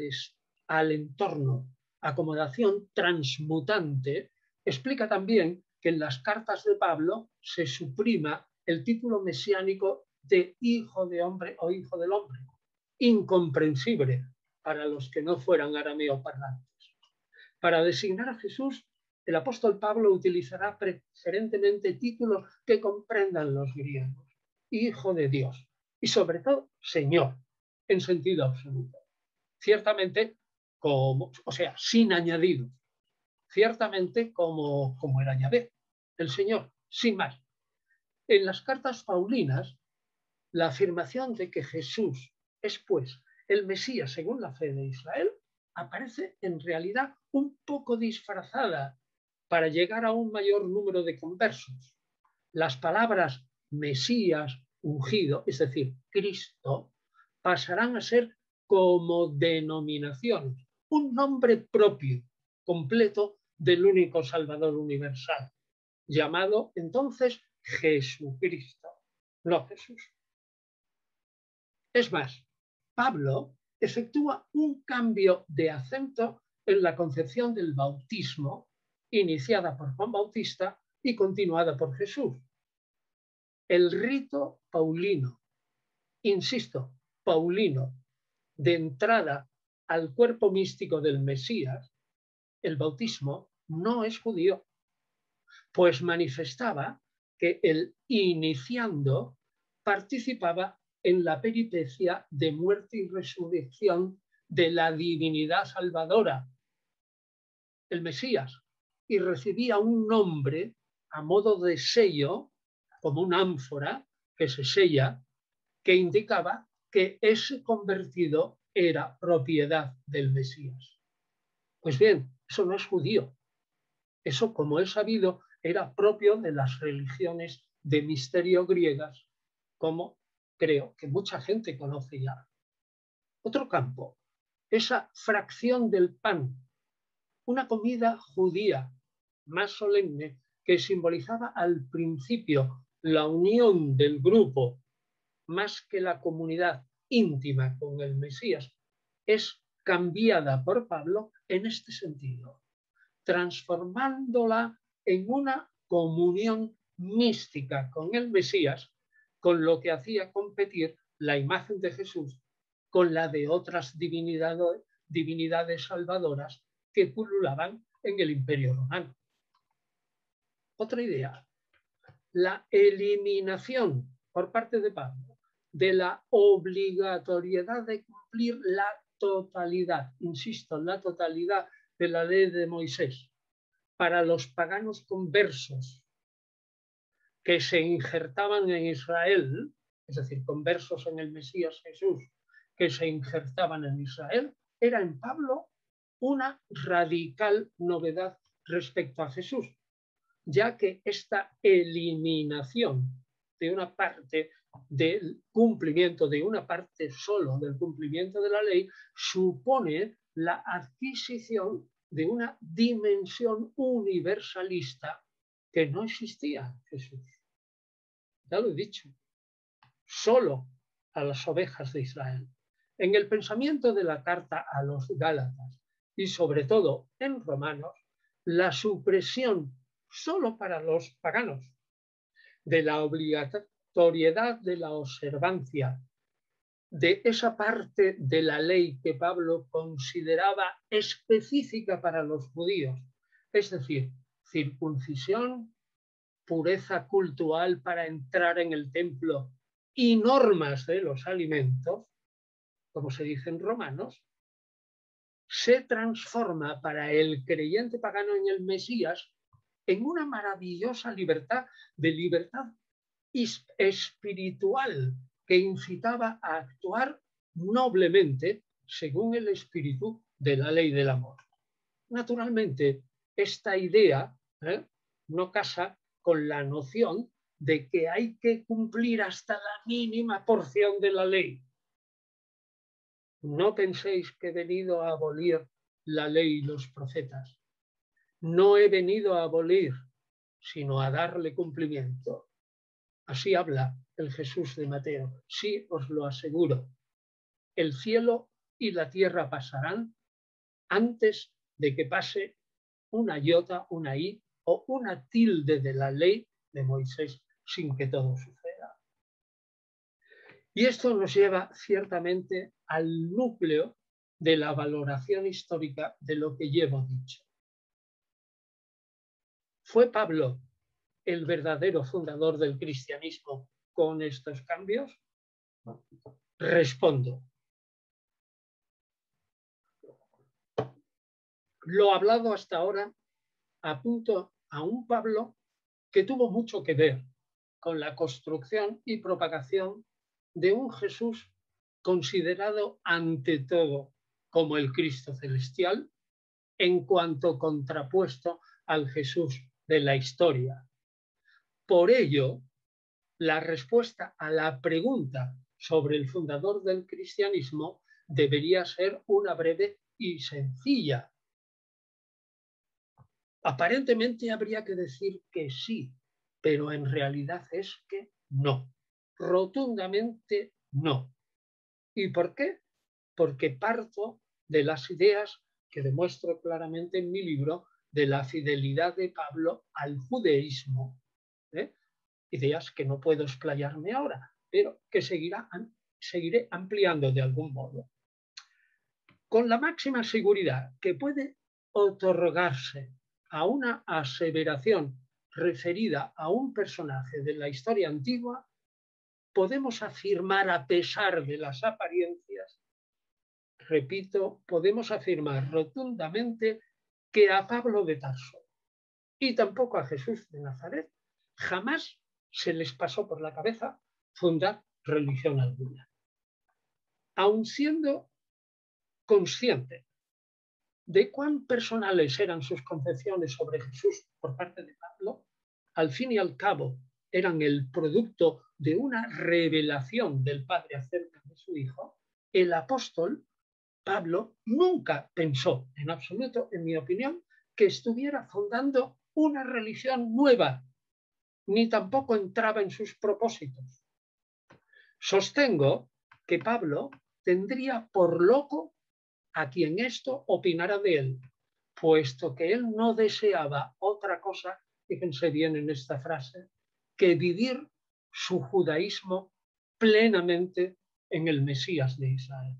al entorno, acomodación transmutante, explica también que en las cartas de Pablo se suprima el título mesiánico de hijo de hombre o hijo del hombre, incomprensible para los que no fueran arameoparlantes. Para designar a Jesús, el apóstol Pablo utilizará preferentemente títulos que comprendan los griegos: hijo de Dios y sobre todo Señor, en sentido absoluto. Ciertamente, sin añadido, ciertamente como era Yahvé, el Señor, sin más. En las cartas paulinas, la afirmación de que Jesús es, pues, el Mesías según la fe de Israel aparece en realidad un poco disfrazada para llegar a un mayor número de conversos. Las palabras Mesías, ungido, es decir, Cristo, pasarán a ser como denominación, un nombre propio, completo del único Salvador universal, llamado entonces Jesucristo, no Jesús. Es más, Pablo efectúa un cambio de acento en la concepción del bautismo, iniciada por Juan Bautista y continuada por Jesús. El rito paulino, insisto, paulino, de entrada al cuerpo místico del Mesías, el bautismo, no es judío, pues manifestaba que el iniciando participaba en la peripecia de muerte y resurrección de la divinidad salvadora, el Mesías, y recibía un nombre a modo de sello, como una ánfora que se sella, que indicaba que ese convertido era propiedad del Mesías. Pues bien, eso no es judío. Eso, como es sabido, era propio de las religiones de misterio griegas, como creo que mucha gente conoce ya. Otro campo, esa fracción del pan, una comida judía más solemne que simbolizaba al principio la unión del grupo más que la comunidad íntima con el Mesías, es cambiada por Pablo en este sentido, transformándola en una comunión mística con el Mesías, con lo que hacía competir la imagen de Jesús con la de otras divinidades salvadoras que pululaban en el Imperio Romano. Otra idea, la eliminación por parte de Pablo de la obligatoriedad de cumplir la totalidad, insisto, la totalidad de la ley de Moisés para los paganos conversos que se injertaban en Israel, es decir, conversos en el Mesías Jesús, que se injertaban en Israel, era en Pablo una radical novedad respecto a Jesús, ya que esta eliminación de una parte del cumplimiento, de una parte solo del cumplimiento de la ley, supone la adquisición de una dimensión universalista que no existía en Jesús. Ya lo he dicho, solo a las ovejas de Israel. En el pensamiento de la carta a los Gálatas y sobre todo en Romanos, la supresión solo para los paganos de la obligatoriedad de la observancia de esa parte de la ley que Pablo consideraba específica para los judíos, es decir, circuncisión, pureza cultural para entrar en el templo y normas de los alimentos, como se dice en Romanos, se transforma para el creyente pagano en el Mesías en una maravillosa libertad, de libertad espiritual que incitaba a actuar noblemente según el espíritu de la ley del amor. Naturalmente, esta idea no casa con la noción de que hay que cumplir hasta la mínima porción de la ley. No penséis que he venido a abolir la ley y los profetas. No he venido a abolir, sino a darle cumplimiento. Así habla el Jesús de Mateo. Sí, os lo aseguro. El cielo y la tierra pasarán antes de que pase una iota, una i o una tilde de la ley de Moisés sin que todo suceda. Y esto nos lleva ciertamente al núcleo de la valoración histórica de lo que llevo dicho. ¿Fue Pablo el verdadero fundador del cristianismo con estos cambios? Respondo. Lo hablado hasta ahora apunto a un Pablo que tuvo mucho que ver con la construcción y propagación de un Jesús considerado ante todo como el Cristo celestial, en cuanto contrapuesto al Jesús de la historia. Por ello, la respuesta a la pregunta sobre el fundador del cristianismo debería ser una breve y sencilla. Aparentemente habría que decir que sí, pero en realidad es que no, rotundamente no. ¿Y por qué? Porque parto de las ideas que demuestro claramente en mi libro de la fidelidad de Pablo al judaísmo. Ideas que no puedo explayarme ahora, pero que seguiré ampliando de algún modo. Con la máxima seguridad que puede otorgarse a una aseveración referida a un personaje de la historia antigua, podemos afirmar, a pesar de las apariencias, repito, podemos afirmar rotundamente que a Pablo de Tarso y tampoco a Jesús de Nazaret jamás se les pasó por la cabeza fundar religión alguna. Aun siendo consciente de cuán personales eran sus concepciones sobre Jesús por parte de Pablo, al fin y al cabo eran el producto de una revelación del Padre acerca de su Hijo, el apóstol Pablo nunca pensó en absoluto, en mi opinión, que estuviera fundando una religión nueva, ni tampoco entraba en sus propósitos. Sostengo que Pablo tendría por loco a quien esto opinara de él, puesto que él no deseaba otra cosa, fíjense bien en esta frase, que vivir su judaísmo plenamente en el Mesías de Israel.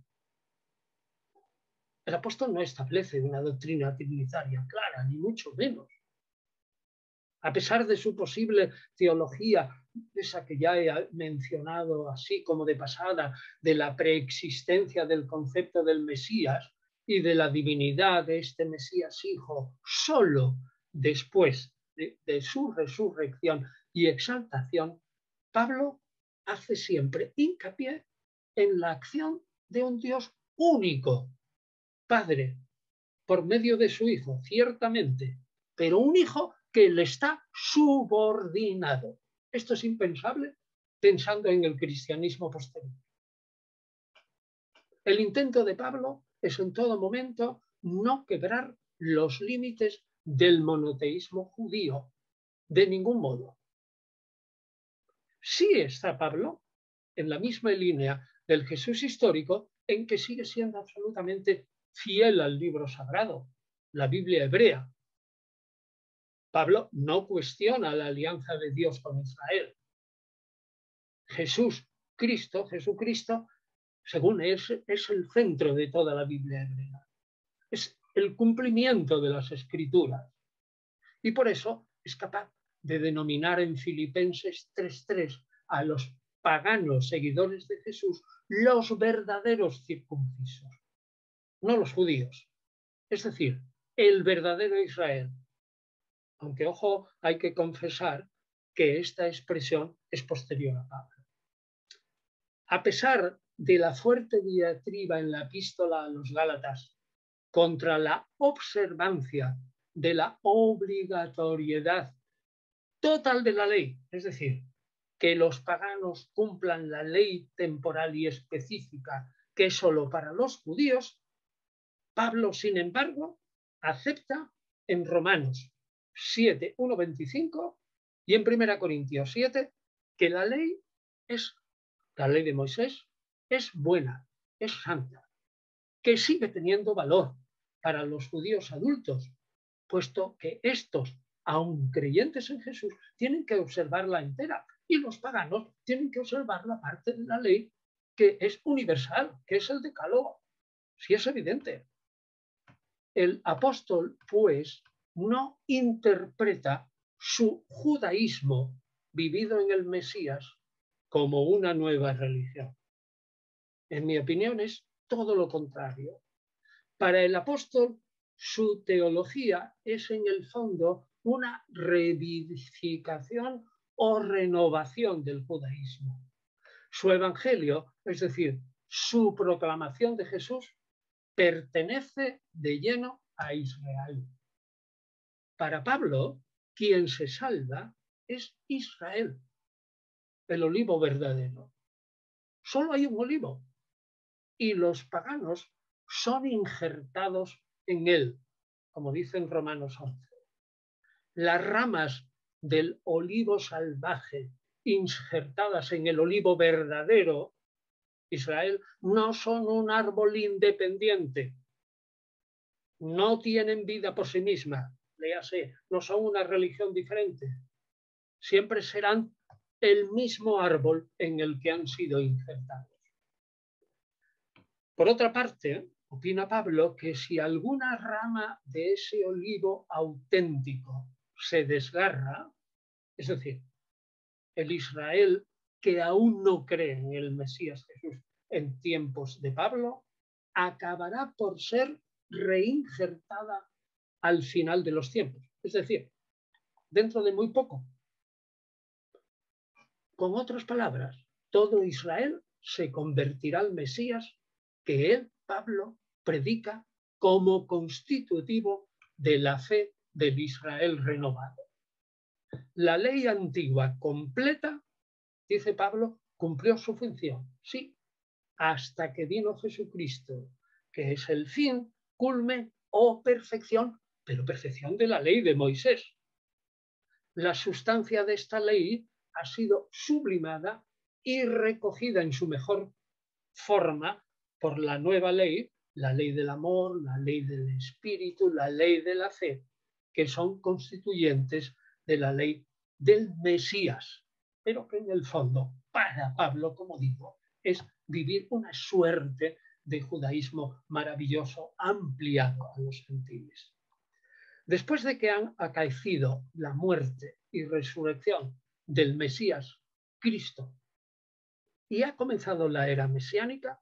El apóstol no establece una doctrina trinitaria clara, ni mucho menos. A pesar de su posible teología, esa que ya he mencionado así como de pasada, de la preexistencia del concepto del Mesías y de la divinidad de este Mesías Hijo, solo después de su resurrección y exaltación, Pablo hace siempre hincapié en la acción de un Dios único, Padre, por medio de su Hijo, ciertamente, pero un Hijo que le está subordinado. Esto es impensable pensando en el cristianismo posterior. El intento de Pablo es en todo momento no quebrar los límites del monoteísmo judío, de ningún modo. Sí está Pablo en la misma línea del Jesús histórico, en que sigue siendo absolutamente fiel al libro sagrado, la Biblia hebrea. Pablo no cuestiona la alianza de Dios con Israel. Jesucristo, según es el centro de toda la Biblia hebrea. Es el cumplimiento de las Escrituras. Y por eso es capaz de denominar en Filipenses 3:3 a los paganos seguidores de Jesús los verdaderos circuncisos, no los judíos. Es decir, el verdadero Israel. Aunque, ojo, hay que confesar que esta expresión es posterior a Pablo. A pesar de la fuerte diatriba en la epístola a los Gálatas contra la observancia de la obligatoriedad total de la ley, es decir, que los paganos cumplan la ley temporal y específica que es solo para los judíos, Pablo, sin embargo, acepta en Romanos 7, 1-25 y en 1 Corintios 7 que la ley de Moisés es buena, es santa, que sigue teniendo valor para los judíos adultos, puesto que estos aun creyentes en Jesús, tienen que observarla entera. Y los paganos tienen que observar la parte de la ley que es universal, que es el decálogo. Sí, es evidente. El apóstol, pues, no interpreta su judaísmo vivido en el Mesías como una nueva religión. En mi opinión es todo lo contrario. Para el apóstol, su teología es en el fondo una revivificación o renovación del judaísmo. Su evangelio, es decir, su proclamación de Jesús, pertenece de lleno a Israel. Para Pablo, quien se salva es Israel, el olivo verdadero. Solo hay un olivo y los paganos son injertados en él, como dice en Romanos 11. Las ramas del olivo salvaje injertadas en el olivo verdadero, Israel, no son un árbol independiente, no tienen vida por sí misma, léase, no son una religión diferente, siempre serán el mismo árbol en el que han sido injertados. Por otra parte, opina Pablo que si alguna rama de ese olivo auténtico se desgarra, es decir, el Israel que aún no cree en el Mesías Jesús en tiempos de Pablo, acabará por ser reinjertada al final de los tiempos, es decir, dentro de muy poco. Con otras palabras, todo Israel se convertirá al Mesías que él, Pablo, predica como constitutivo de la fe del Israel renovado. La ley antigua completa, dice Pablo, cumplió su función, sí, hasta que vino Jesucristo, que es el fin, culmen o perfección, pero perfección de la ley de Moisés. La sustancia de esta ley ha sido sublimada y recogida en su mejor forma por la nueva ley, la ley del amor, la ley del espíritu, la ley de la fe, que son constituyentes de la ley del Mesías, pero que en el fondo, para Pablo, como digo, es vivir una suerte de judaísmo maravilloso ampliado a los gentiles. Después de que han acaecido la muerte y resurrección del Mesías Cristo y ha comenzado la era mesiánica,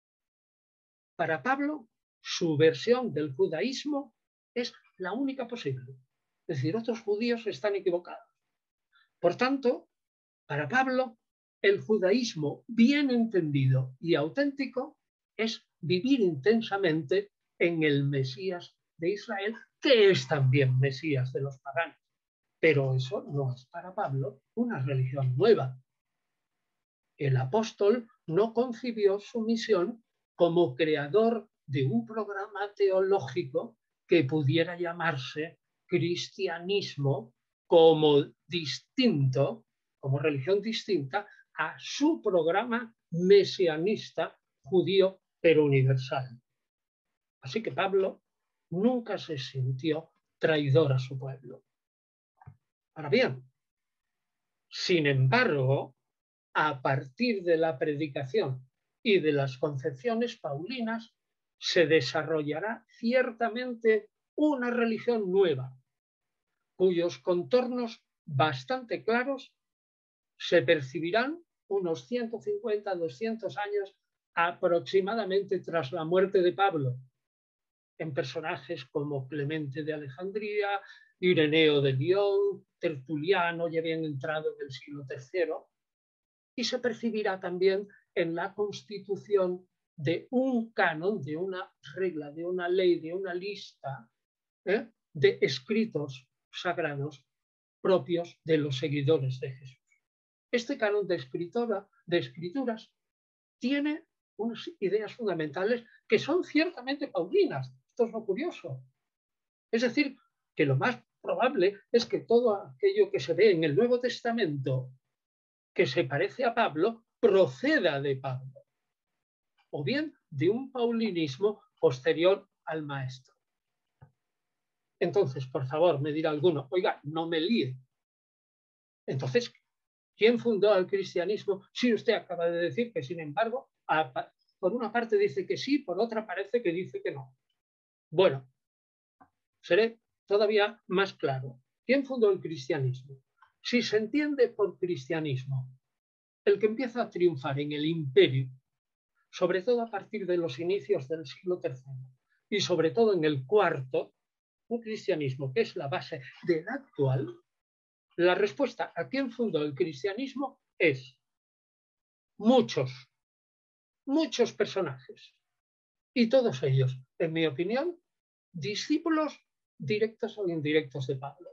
para Pablo su versión del judaísmo es la única posible. Es decir, otros judíos están equivocados. Por tanto, para Pablo, el judaísmo bien entendido y auténtico es vivir intensamente en el Mesías de Israel, que es también Mesías de los paganos. Pero eso no es para Pablo una religión nueva. El apóstol no concibió su misión como creador de un programa teológico que pudiera llamarse cristianismo como distinto, como religión distinta a su programa mesianista judío pero universal. Así que Pablo nunca se sintió traidor a su pueblo. Ahora bien, sin embargo, a partir de la predicación y de las concepciones paulinas, se desarrollará ciertamente una religión nueva, cuyos contornos bastante claros se percibirán unos 150, 200 años aproximadamente tras la muerte de Pablo, en personajes como Clemente de Alejandría, Ireneo de Lyon, Tertuliano, ya habían entrado en el siglo III, y se percibirá también en la constitución de un canon, de una regla, de una ley, de una lista de escritos sagrados propios de los seguidores de Jesús. Este canon de escrituras tiene unas ideas fundamentales que son ciertamente paulinas. Esto es lo curioso. Es decir, que lo más probable es que todo aquello que se ve en el Nuevo Testamento que se parece a Pablo proceda de Pablo, o bien de un paulinismo posterior al maestro. Entonces, por favor, me dirá alguno, oiga, no me líe. Entonces, ¿quién fundó el cristianismo? Si usted acaba de decir que, sin embargo, por una parte dice que sí, por otra parece que dice que no. Bueno, seré todavía más claro. ¿Quién fundó el cristianismo? Si se entiende por cristianismo el que empieza a triunfar en el imperio, sobre todo a partir de los inicios del siglo III y sobre todo en el IV, un cristianismo que es la base del actual, la respuesta a quién fundó el cristianismo es muchos personajes. Y todos ellos, en mi opinión, discípulos directos o indirectos de Pablo.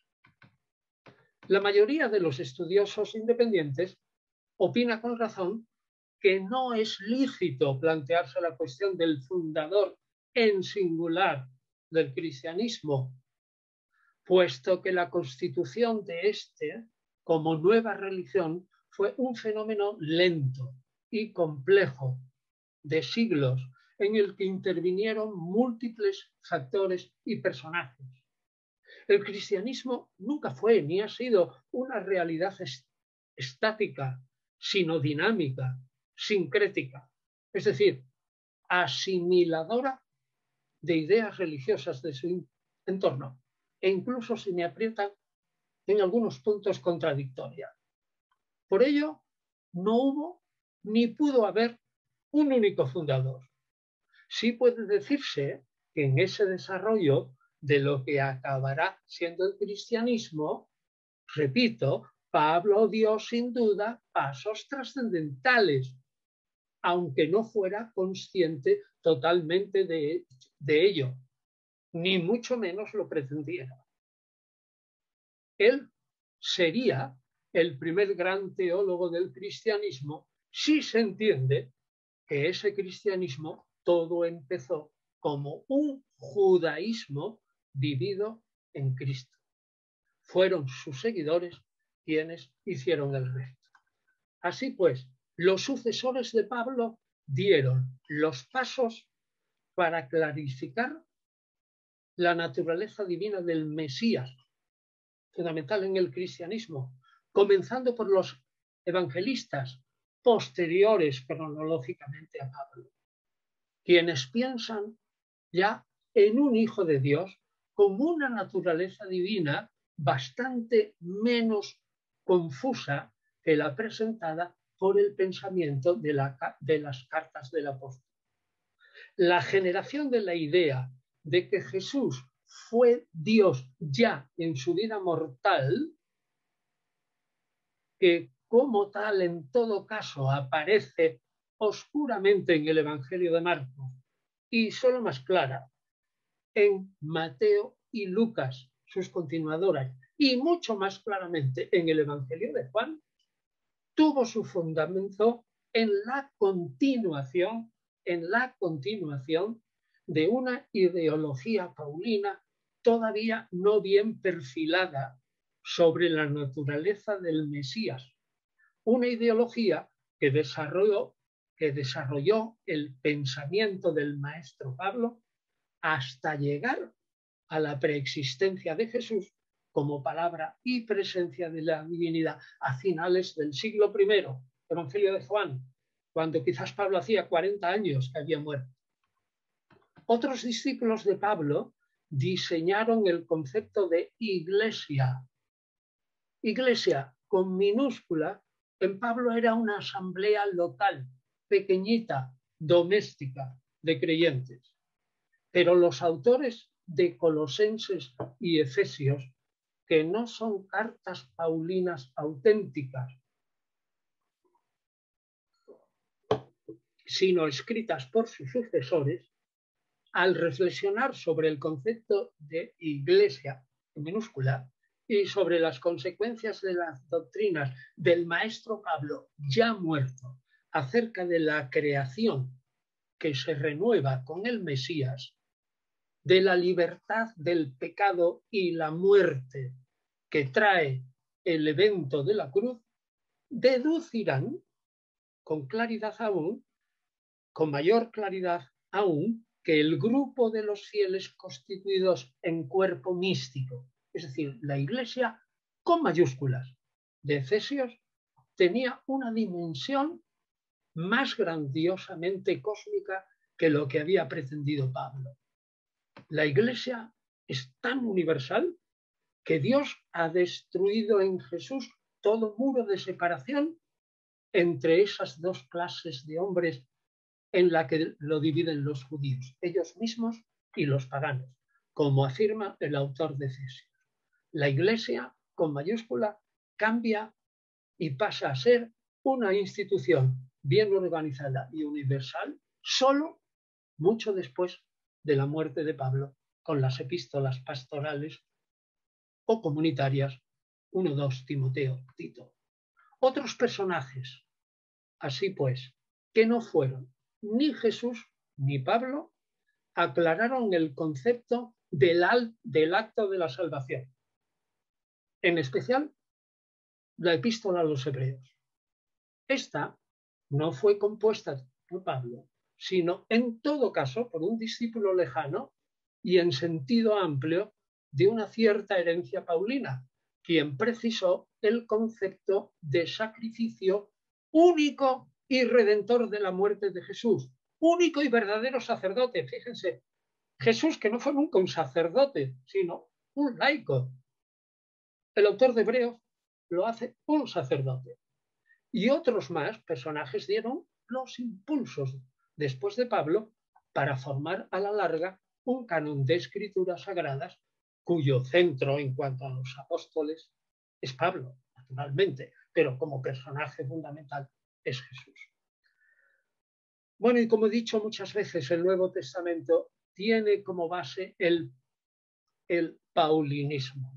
La mayoría de los estudiosos independientes opina con razón que no es lícito plantearse la cuestión del fundador en singular del cristianismo, puesto que la constitución de este como nueva religión fue un fenómeno lento y complejo de siglos en el que intervinieron múltiples factores y personajes. El cristianismo nunca fue ni ha sido una realidad estática, sino dinámica, sincrética, es decir, asimiladora de ideas religiosas de su entorno, e incluso, si me aprietan, en algunos puntos contradictoria. Por ello, no hubo ni pudo haber un único fundador. Sí puede decirse que en ese desarrollo de lo que acabará siendo el cristianismo, repito, Pablo dio sin duda pasos trascendentales, aunque no fuera consciente totalmente de ello, ni mucho menos lo pretendiera. Él sería el primer gran teólogo del cristianismo si se entiende que ese cristianismo todo empezó como un judaísmo vivido en Cristo. Fueron sus seguidores quienes hicieron el resto. Así pues, los sucesores de Pablo dieron los pasos para clarificar la naturaleza divina del Mesías, fundamental en el cristianismo, comenzando por los evangelistas posteriores cronológicamente a Pablo, quienes piensan ya en un Hijo de Dios con una naturaleza divina bastante menos confusa que la presentada por el pensamiento de las cartas del apóstol. La generación de la idea de que Jesús fue Dios ya en su vida mortal, que como tal en todo caso aparece oscuramente en el Evangelio de Marcos y solo más clara en Mateo y Lucas, sus continuadoras, y mucho más claramente en el Evangelio de Juan, tuvo su fundamento en la continuación de una ideología paulina todavía no bien perfilada sobre la naturaleza del Mesías, una ideología que desarrolló el pensamiento del maestro Pablo hasta llegar a la preexistencia de Jesús como palabra y presencia de la divinidad a finales del siglo I, Evangelio de Juan, cuando quizás Pablo hacía 40 años que había muerto. Otros discípulos de Pablo diseñaron el concepto de iglesia. Iglesia con minúscula, en Pablo era una asamblea local, pequeñita, doméstica, de creyentes. Pero los autores de Colosenses y Efesios, que no son cartas paulinas auténticas, sino escritas por sus sucesores, al reflexionar sobre el concepto de iglesia en minúscula y sobre las consecuencias de las doctrinas del maestro Pablo ya muerto acerca de la creación que se renueva con el Mesías, de la libertad del pecado y la muerte que trae el evento de la cruz, deducirán con claridad aún, con mayor claridad aún, que el grupo de los fieles constituidos en cuerpo místico, es decir, la Iglesia con mayúsculas de Efesios, tenía una dimensión más grandiosamente cósmica que lo que había pretendido Pablo. La Iglesia es tan universal que Dios ha destruido en Jesús todo muro de separación entre esas dos clases de hombres en la que lo dividen los judíos, ellos mismos y los paganos, como afirma el autor de Efesios. La Iglesia, con mayúscula, cambia y pasa a ser una institución bien organizada y universal solo mucho después de la muerte de Pablo, con las epístolas pastorales o comunitarias 1, 2, Timoteo, Tito. Otros personajes, así pues, que no fueron ni Jesús ni Pablo, aclararon el concepto del acto de la salvación. En especial, la epístola a los hebreos. Esta no fue compuesta por Pablo, sino en todo caso por un discípulo lejano y en sentido amplio de una cierta herencia paulina, quien precisó el concepto de sacrificio único y redentor de la muerte de Jesús, único y verdadero sacerdote. Fíjense, Jesús que no fue nunca un sacerdote, sino un laico. El autor de Hebreos lo hace un sacerdote. Y otros más personajes dieron los impulsos después de Pablo para formar a la larga un canon de escrituras sagradas cuyo centro en cuanto a los apóstoles es Pablo, naturalmente, pero como personaje fundamental es Jesús. Bueno, y como he dicho muchas veces, el Nuevo Testamento tiene como base el paulinismo.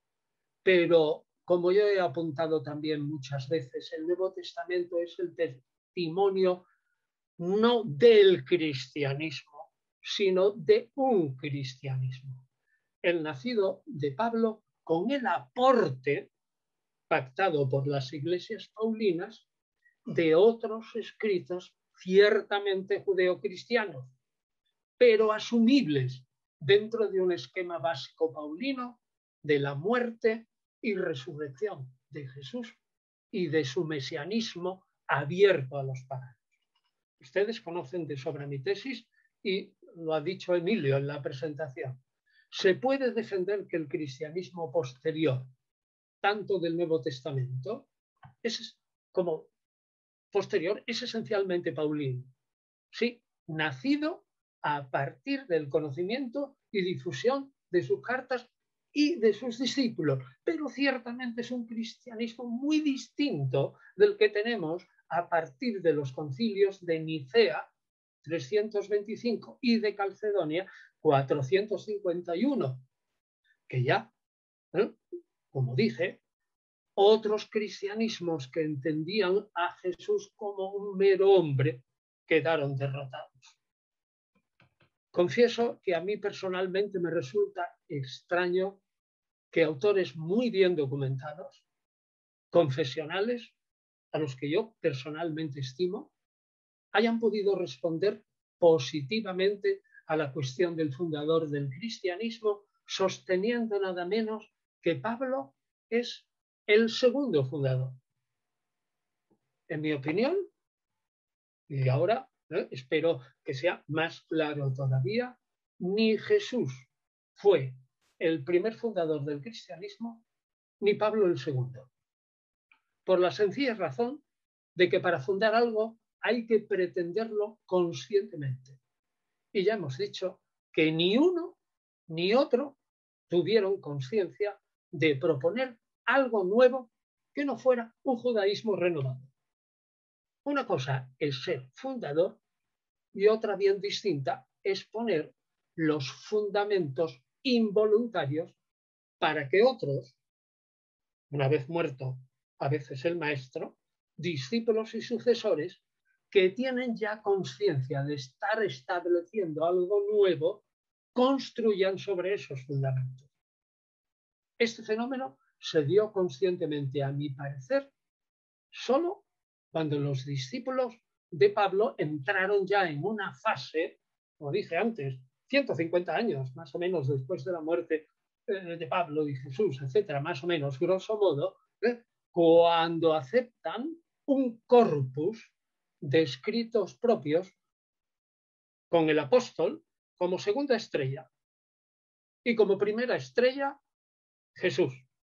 Pero, como yo he apuntado también muchas veces, el Nuevo Testamento es el testimonio no del cristianismo, sino de un cristianismo. El nacido de Pablo con el aporte pactado por las iglesias paulinas de otros escritos ciertamente judeocristianos, pero asumibles dentro de un esquema básico paulino de la muerte y resurrección de Jesús y de su mesianismo abierto a los paganos. Ustedes conocen de sobra mi tesis y lo ha dicho Emilio en la presentación. Se puede defender que el cristianismo posterior, tanto del Nuevo Testamento como posterior, es esencialmente paulino. Sí, nacido a partir del conocimiento y difusión de sus cartas y de sus discípulos, pero ciertamente es un cristianismo muy distinto del que tenemos a partir de los concilios de Nicea 325 y de Calcedonia 451, que ya, como dije, otros cristianismos que entendían a Jesús como un mero hombre quedaron derrotados. Confieso que a mí personalmente me resulta extraño que autores muy bien documentados, confesionales, a los que yo personalmente estimo, hayan podido responder positivamente a la cuestión del fundador del cristianismo, sosteniendo nada menos que Pablo es el segundo fundador. En mi opinión, y ahora espero que sea más claro todavía, ni Jesús fue el primer fundador del cristianismo, ni Pablo el segundo. Por la sencilla razón de que para fundar algo hay que pretenderlo conscientemente. Y ya hemos dicho que ni uno ni otro tuvieron conciencia de proponer algo nuevo que no fuera un judaísmo renovado. Una cosa es ser fundador y otra bien distinta es poner los fundamentos involuntarios para que otros, una vez muerto a veces el maestro, discípulos y sucesores que tienen ya conciencia de estar estableciendo algo nuevo, construyan sobre esos fundamentos. Este fenómeno se dio conscientemente, a mi parecer, solo cuando los discípulos de Pablo entraron ya en una fase como dije antes, 150 años más o menos después de la muerte de Pablo y Jesús, etcétera, más o menos, grosso modo, cuando aceptan un corpus de escritos propios con el apóstol como segunda estrella y como primera estrella Jesús.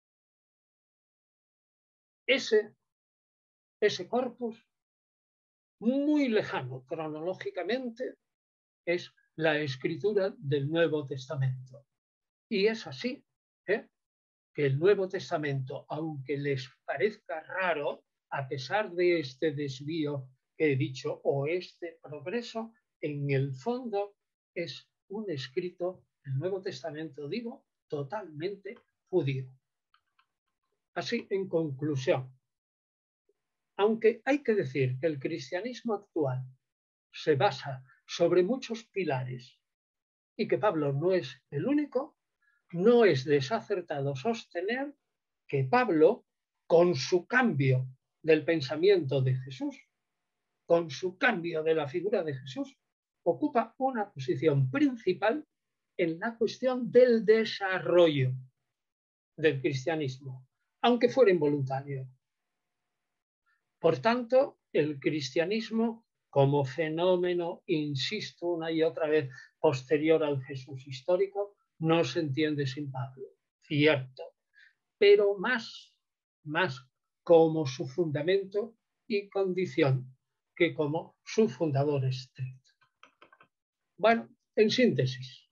Ese corpus, muy lejano cronológicamente, es la escritura del Nuevo Testamento. Y es así que el Nuevo Testamento, aunque les parezca raro, a pesar de este desvío que he dicho o este progreso, en el fondo es un escrito, el Nuevo Testamento, digo, totalmente judío. Así, en conclusión, aunque hay que decir que el cristianismo actual se basa sobre muchos pilares y que Pablo no es el único, no es desacertado sostener que Pablo, con su cambio del pensamiento de Jesús, con su cambio de la figura de Jesús, ocupa una posición principal en la cuestión del desarrollo del cristianismo, aunque fuera involuntario. Por tanto, el cristianismo como fenómeno, insisto una y otra vez, posterior al Jesús histórico, no se entiende sin Pablo, cierto, pero más como su fundamento y condición que como su fundador estricto. Bueno, en síntesis,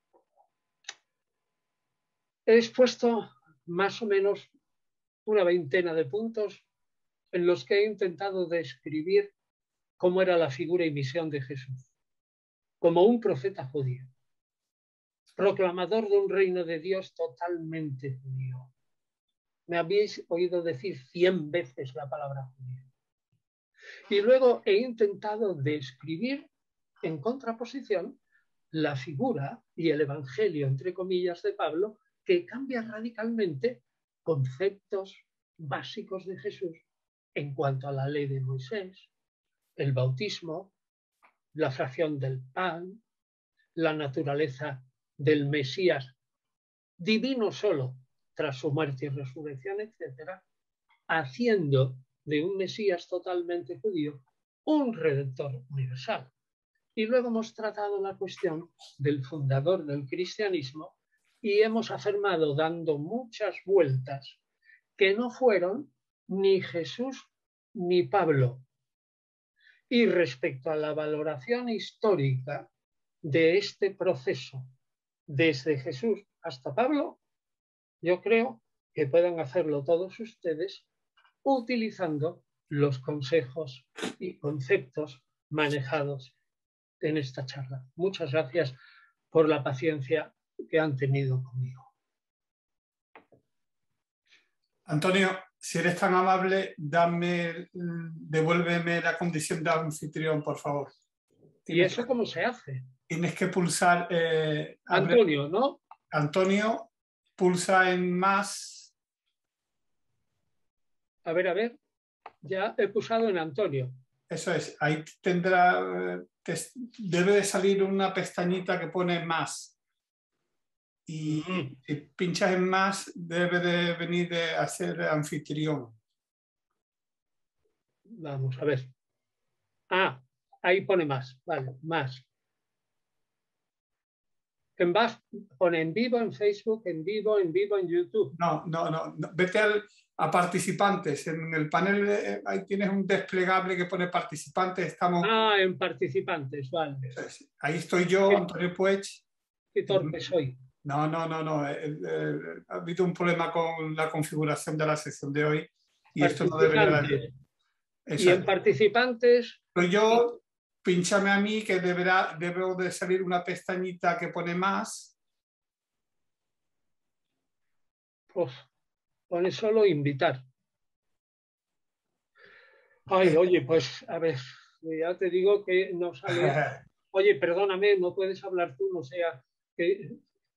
he expuesto más o menos una veintena de puntos en los que he intentado describir cómo era la figura y misión de Jesús, como un profeta judío, proclamador de un reino de Dios totalmente judío. Me habéis oído decir 100 veces la palabra judío. Y luego he intentado describir en contraposición la figura y el evangelio, entre comillas, de Pablo, que cambia radicalmente conceptos básicos de Jesús en cuanto a la ley de Moisés, el bautismo, la fracción del pan, la naturaleza del Mesías divino solo tras su muerte y resurrección, etc., haciendo de un Mesías totalmente judío un redentor universal. Y luego hemos tratado la cuestión del fundador del cristianismo y hemos afirmado, dando muchas vueltas, que no fueron ni Jesús ni Pablo. Y respecto a la valoración histórica de este proceso, desde Jesús hasta Pablo, yo creo que pueden hacerlo todos ustedes utilizando los consejos y conceptos manejados en esta charla. Muchas gracias por la paciencia que han tenido conmigo. Antonio, si eres tan amable, devuélveme la condición de anfitrión, por favor. ¿Y eso cómo se hace? Tienes que pulsar... Antonio, ¿no? Antonio, pulsa en más. A ver. Ya he pulsado en Antonio. Eso es. Ahí tendrá... debe de salir una pestañita que pone más. Y si pinchas en más, debe de venir a ser anfitrión. Vamos a ver. Ah, ahí pone más. Vale, más. En más pone en vivo en Facebook, en vivo en YouTube. No. Vete a participantes. En el panel ahí tienes un desplegable que pone participantes. Estamos... en participantes, vale. Ahí estoy yo, Antonio Puig. Qué torpe soy. No. Ha habido un problema con la configuración de la sesión de hoy y esto no debería de... Y en participantes... Pero yo, pínchame a mí que debo de salir una pestañita que pone más. Pues pone solo invitar. Ay, oye, pues a ver, ya te digo que no sale... Oye, perdóname, no puedes hablar tú, no sea que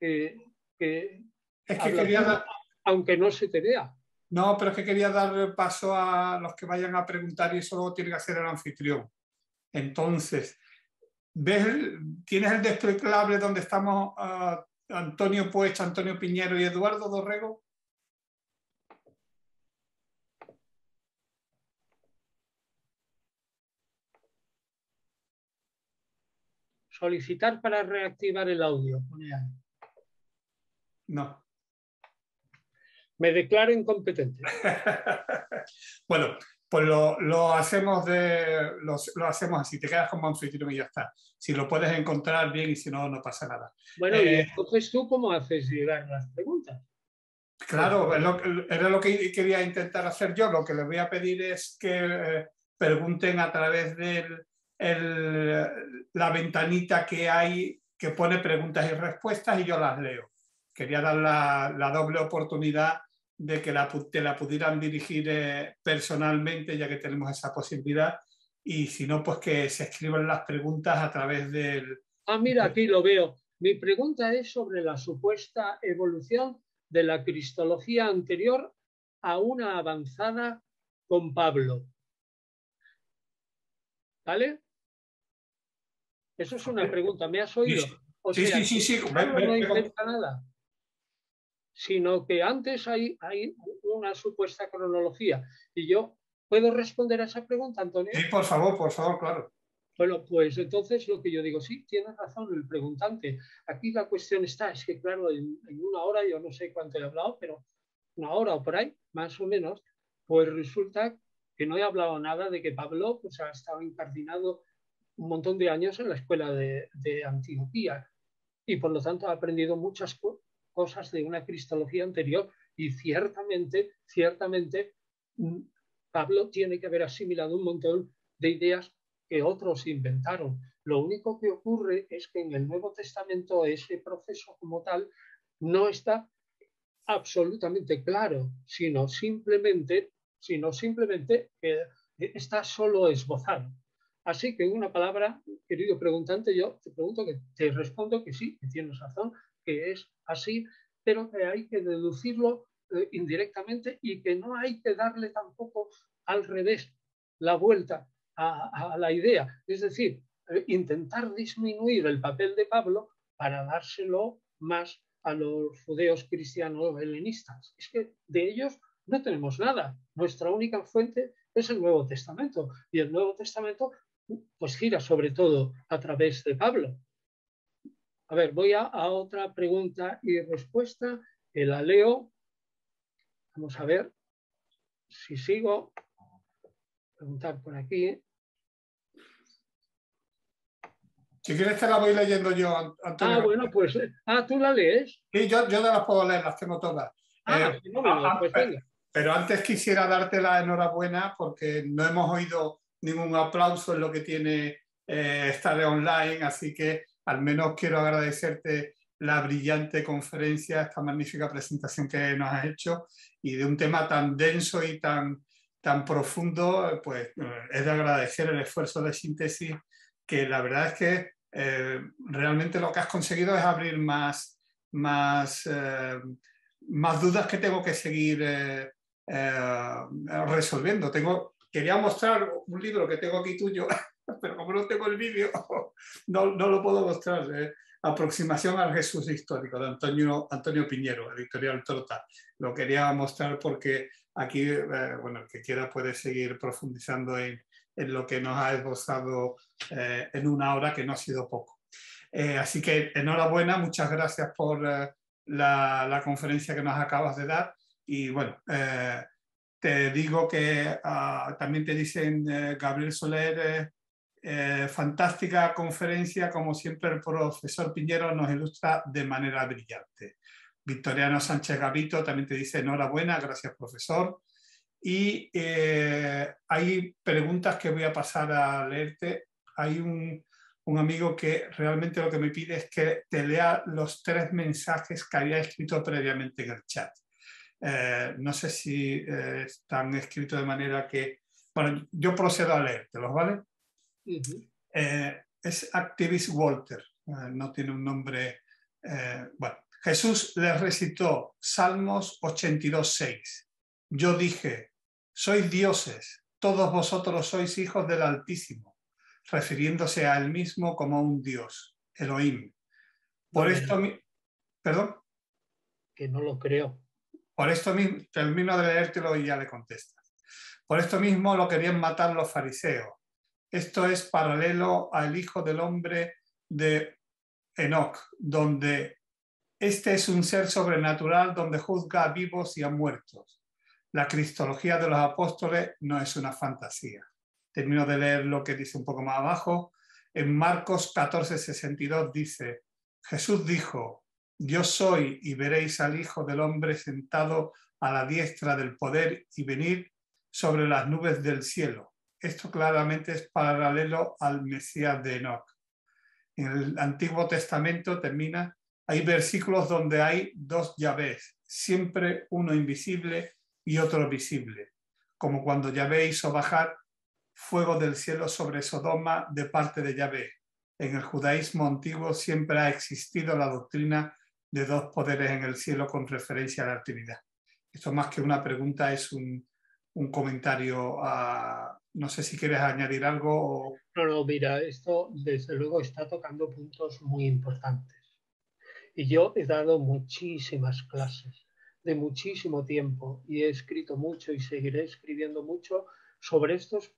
es que quería dar... aunque no se te vea. No, pero es que quería dar paso a los que vayan a preguntar y eso lo tiene que hacer el anfitrión. Entonces, ¿Tienes el desplegable donde estamos Antonio Puech, Antonio Piñero y Eduardo Dorrego? Solicitar para reactivar el audio. Pone ahí. No. Me declaro incompetente. Bueno, pues lo hacemos así, te quedas como anfitrión y ya está. Si lo puedes encontrar bien y si no, no pasa nada. Bueno, y entonces tú, ¿cómo haces llegar las preguntas? Claro, era lo que quería intentar hacer yo. Lo que les voy a pedir es que pregunten a través de la ventanita que hay que pone preguntas y respuestas y yo las leo. Quería dar la doble oportunidad de que te la pudieran dirigir personalmente, ya que tenemos esa posibilidad, y si no, pues que se escriban las preguntas a través del... Ah, mira, aquí lo veo. Mi pregunta es sobre la supuesta evolución de la cristología anterior a una avanzada con Pablo. ¿Vale? Eso es una pregunta. ¿Me has oído? O sea, sí. Pablo no inventa nada, sino que antes hay una supuesta cronología. Y yo, ¿puedo responder a esa pregunta, Antonio? Sí, por favor, claro. Bueno, pues entonces lo que yo digo, sí, tienes razón el preguntante. Aquí la cuestión está, es que claro, en una hora, yo no sé cuánto he hablado, pero una hora o por ahí, más o menos, pues resulta que no he hablado nada de que Pablo pues, ha estado incardinado un montón de años en la escuela de Antioquía y por lo tanto ha aprendido muchas cosas de una cristología anterior y ciertamente Pablo tiene que haber asimilado un montón de ideas que otros inventaron. Lo único que ocurre es que en el Nuevo Testamento ese proceso como tal no está absolutamente claro, sino simplemente está solo esbozado. Así que en una palabra, querido preguntante, yo te respondo que sí, que tienes razón, que es así, pero que hay que deducirlo indirectamente y que no hay que darle tampoco al revés la vuelta a la idea. Es decir, intentar disminuir el papel de Pablo para dárselo más a los judeos cristianos helenistas. Es que de ellos no tenemos nada. Nuestra única fuente es el Nuevo Testamento. Y el Nuevo Testamento pues gira sobre todo a través de Pablo. A ver, voy a otra pregunta y respuesta, que la leo. Vamos a ver si sigo. Preguntar por aquí. Si quieres te la voy leyendo yo, Antonio. Ah, bueno, pues... ¿tú la lees? Sí, yo te las puedo leer, las tengo todas. Pero antes quisiera darte la enhorabuena porque no hemos oído ningún aplauso en lo que tiene estar online, así que al menos quiero agradecerte la brillante conferencia, esta magnífica presentación que nos has hecho y de un tema tan denso y tan profundo, pues es de agradecer el esfuerzo de síntesis, que la verdad es que realmente lo que has conseguido es abrir más dudas que tengo que seguir resolviendo. Quería mostrar un libro que tengo aquí tuyo, pero como no tengo el vídeo, no lo puedo mostrar. Aproximación al Jesús histórico, de Antonio Piñero, editorial Trota. Lo quería mostrar porque aquí, bueno, el que quiera puede seguir profundizando en lo que nos ha esbozado en una hora, que no ha sido poco. Así que enhorabuena, muchas gracias por la conferencia que nos acabas de dar. Y bueno, te digo que también te dicen Gabriel Soler, fantástica conferencia, como siempre el profesor Piñero nos ilustra de manera brillante. Victoriano Sánchez Gavito también te dice enhorabuena, gracias profesor. Y hay preguntas que voy a pasar a leerte. Hay un amigo que realmente lo que me pide es que te lea los 3 mensajes que había escrito previamente en el chat. No sé si están escritos de manera que... Bueno, yo procedo a leértelos, ¿vale? Es Activist Walter, no tiene un nombre... bueno, Jesús les recitó Salmos 82:6. Yo dije, sois dioses, todos vosotros sois hijos del Altísimo. refiriéndose a él mismo como un Dios, Elohim. Por esto, perdón. Que no lo creo. Por esto mismo, termino de leértelo y ya le contestas. Por esto mismo lo querían matar los fariseos. Esto es paralelo al Hijo del Hombre de Enoc, donde este es un ser sobrenatural donde juzga a vivos y a muertos. La cristología de los apóstoles no es una fantasía. Termino de leer lo que dice un poco más abajo. En Marcos 14:62 dice: Jesús dijo: yo soy, y veréis al Hijo del Hombre sentado a la diestra del poder y venir sobre las nubes del cielo. Esto claramente es paralelo al Mesías de Enoc. En el Antiguo Testamento termina: hay versículos donde hay dos Yahvés, siempre uno invisible y otro visible, como cuando Yahvé hizo bajar fuego del cielo sobre Sodoma de parte de Yahvé. En el judaísmo antiguo siempre ha existido la doctrina de dos poderes en el cielo con referencia a la Trinidad. Esto más que una pregunta es un comentario. No sé si quieres añadir algo. O... No, mira, esto desde luego está tocando puntos muy importantes. Y yo he dado muchísimas clases de muchísimo tiempo y he escrito mucho y seguiré escribiendo mucho sobre estos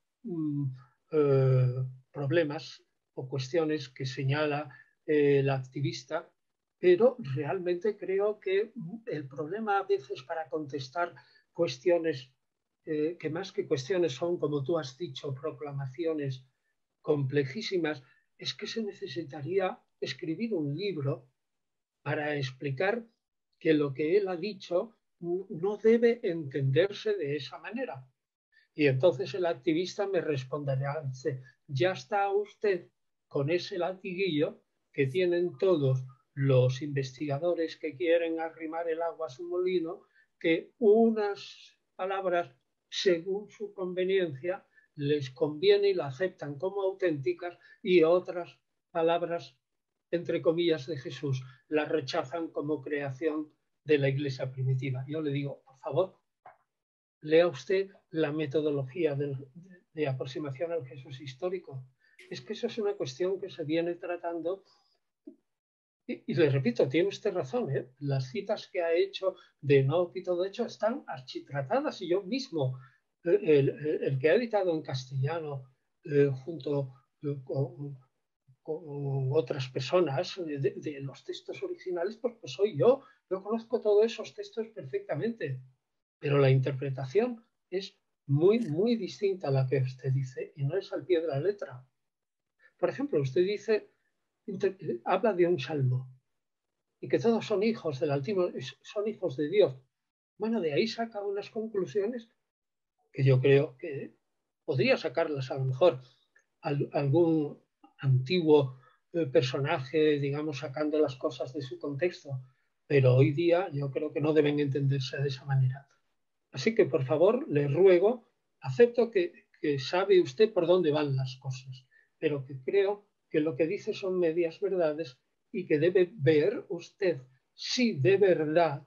problemas o cuestiones que señala el activista, pero realmente creo que el problema a veces para contestar cuestiones que más que cuestiones son, como tú has dicho, proclamaciones complejísimas, es que se necesitaría escribir un libro para explicar que lo que él ha dicho no debe entenderse de esa manera. Y entonces el activista me responderá: ya está usted con ese latiguillo que tienen todos los investigadores que quieren arrimar el agua a su molino, que unas palabras según su conveniencia les conviene y la aceptan como auténticas y otras palabras, entre comillas, de Jesús, las rechazan como creación de la iglesia primitiva. Yo le digo, por favor, lea usted la metodología de aproximación al Jesús histórico. Es que eso es una cuestión que se viene tratando y le repito, tiene usted razón, ¿eh? Las citas que ha hecho de Enoc y todo hecho están architratadas y yo mismo, el que ha editado en castellano junto con otras personas de los textos originales, pues soy yo. Yo conozco todos esos textos perfectamente, pero la interpretación es muy, muy distinta a la que usted dice y no es al pie de la letra. Por ejemplo, usted dice, habla de un salmo y que todos son hijos del Altísimo, son hijos de Dios. Bueno, de ahí saca unas conclusiones que yo creo que podría sacarlas a lo mejor algún antiguo personaje, digamos, sacando las cosas de su contexto, pero hoy día yo creo que no deben entenderse de esa manera. Así que, por favor, le ruego, acepto que sabe usted por dónde van las cosas, pero que creo que lo que dice son medias verdades y que debe ver usted si de verdad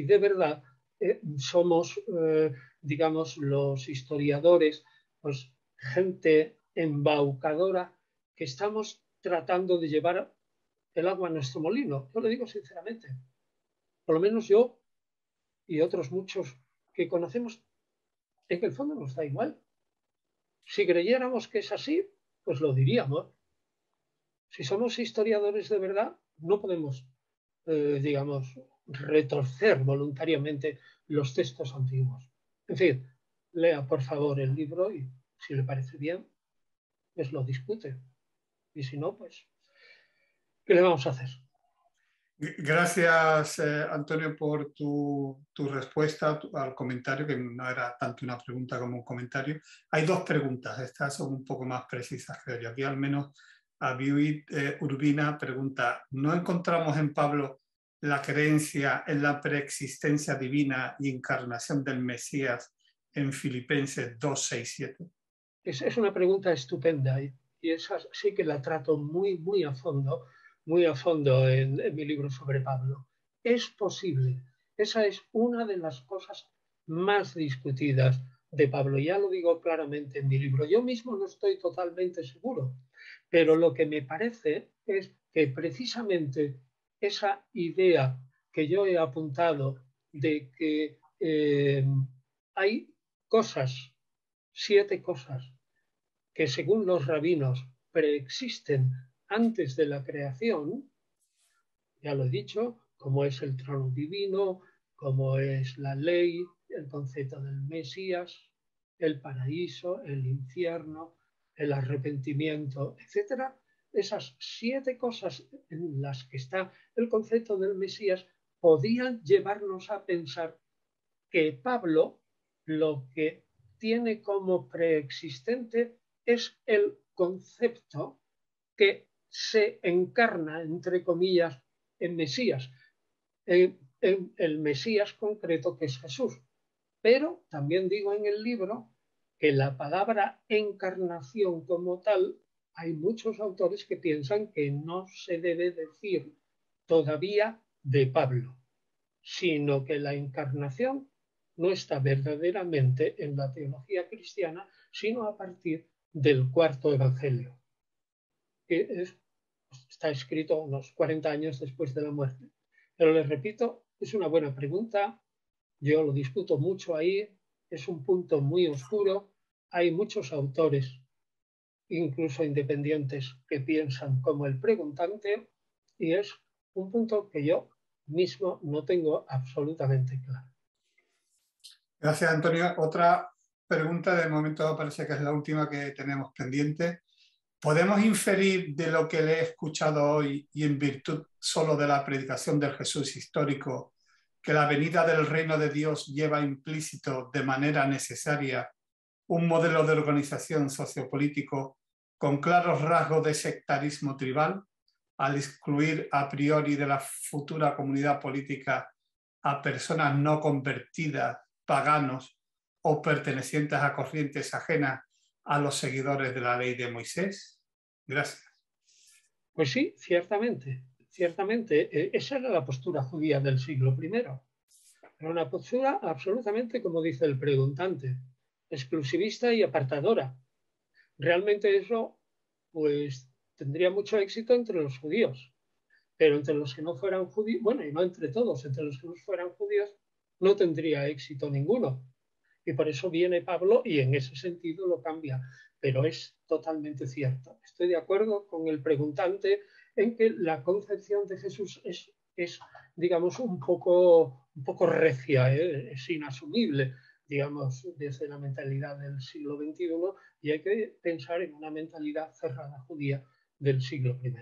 somos, digamos, los historiadores, pues gente embaucadora que estamos tratando de llevar el agua a nuestro molino. Yo le digo sinceramente, por lo menos yo y otros muchos que conocemos, en el fondo nos da igual. Si creyéramos que es así, pues lo diríamos. Si somos historiadores de verdad, no podemos, digamos, retorcer voluntariamente los textos antiguos. En fin, lea por favor el libro y si le parece bien, pues lo discute. Y si no, pues, ¿qué le vamos a hacer? Gracias, Antonio, por tu respuesta al comentario, que no era tanto una pregunta como un comentario. Hay dos preguntas, estas son un poco más precisas, creo yo. Aquí al menos Abiuit Urbina pregunta: ¿no encontramos en Pablo la creencia en la preexistencia divina y encarnación del Mesías en Filipenses 2, 6, 7? Es una pregunta estupenda y esa sí que la trato muy, muy a fondo en mi libro sobre Pablo. Es posible. Esa es una de las cosas más discutidas de Pablo. Ya lo digo claramente en mi libro. Yo mismo no estoy totalmente seguro, pero lo que me parece es que precisamente esa idea que yo he apuntado de que hay cosas, 7 cosas, que según los rabinos preexisten antes de la creación, ya lo he dicho, como es el trono divino, como es la ley, el concepto del Mesías, el paraíso, el infierno, el arrepentimiento, etc. Esas 7 cosas en las que está el concepto del Mesías podían llevarnos a pensar que Pablo lo que tiene como preexistente es el concepto que se encarna, entre comillas, en Mesías, en el Mesías concreto que es Jesús. Pero también digo en el libro que la palabra encarnación como tal, hay muchos autores que piensan que no se debe decir todavía de Pablo, sino que la encarnación no está verdaderamente en la teología cristiana, sino a partir del 4.º evangelio, que está escrito unos 40 años después de la muerte. Pero les repito, es una buena pregunta, yo lo discuto mucho ahí, es un punto muy oscuro, hay muchos autores, incluso independientes, que piensan como el preguntante, y es un punto que yo mismo no tengo absolutamente claro. Gracias, Antonio. Otra pregunta, de momento parece que es la última que tenemos pendiente. ¿Podemos inferir de lo que le he escuchado hoy y en virtud solo de la predicación del Jesús histórico que la venida del reino de Dios lleva implícito de manera necesaria un modelo de organización sociopolítico con claros rasgos de sectarismo tribal, al excluir a priori de la futura comunidad política a personas no convertidas, paganos o pertenecientes a corrientes ajenas a los seguidores de la ley de Moisés? Gracias. Pues sí, ciertamente. Esa era la postura judía del siglo I. Era una postura absolutamente, como dice el preguntante, exclusivista y apartadora. Realmente eso, pues, tendría mucho éxito entre los judíos, pero entre los que no fueran judíos, bueno, y no entre todos, entre los que no fueran judíos, no tendría éxito ninguno. Y por eso viene Pablo y en ese sentido lo cambia. Pero es totalmente cierto. Estoy de acuerdo con el preguntante en que la concepción de Jesús es digamos, un poco recia, es inasumible, digamos, desde la mentalidad del siglo XXI, y hay que pensar en una mentalidad cerrada judía del siglo I.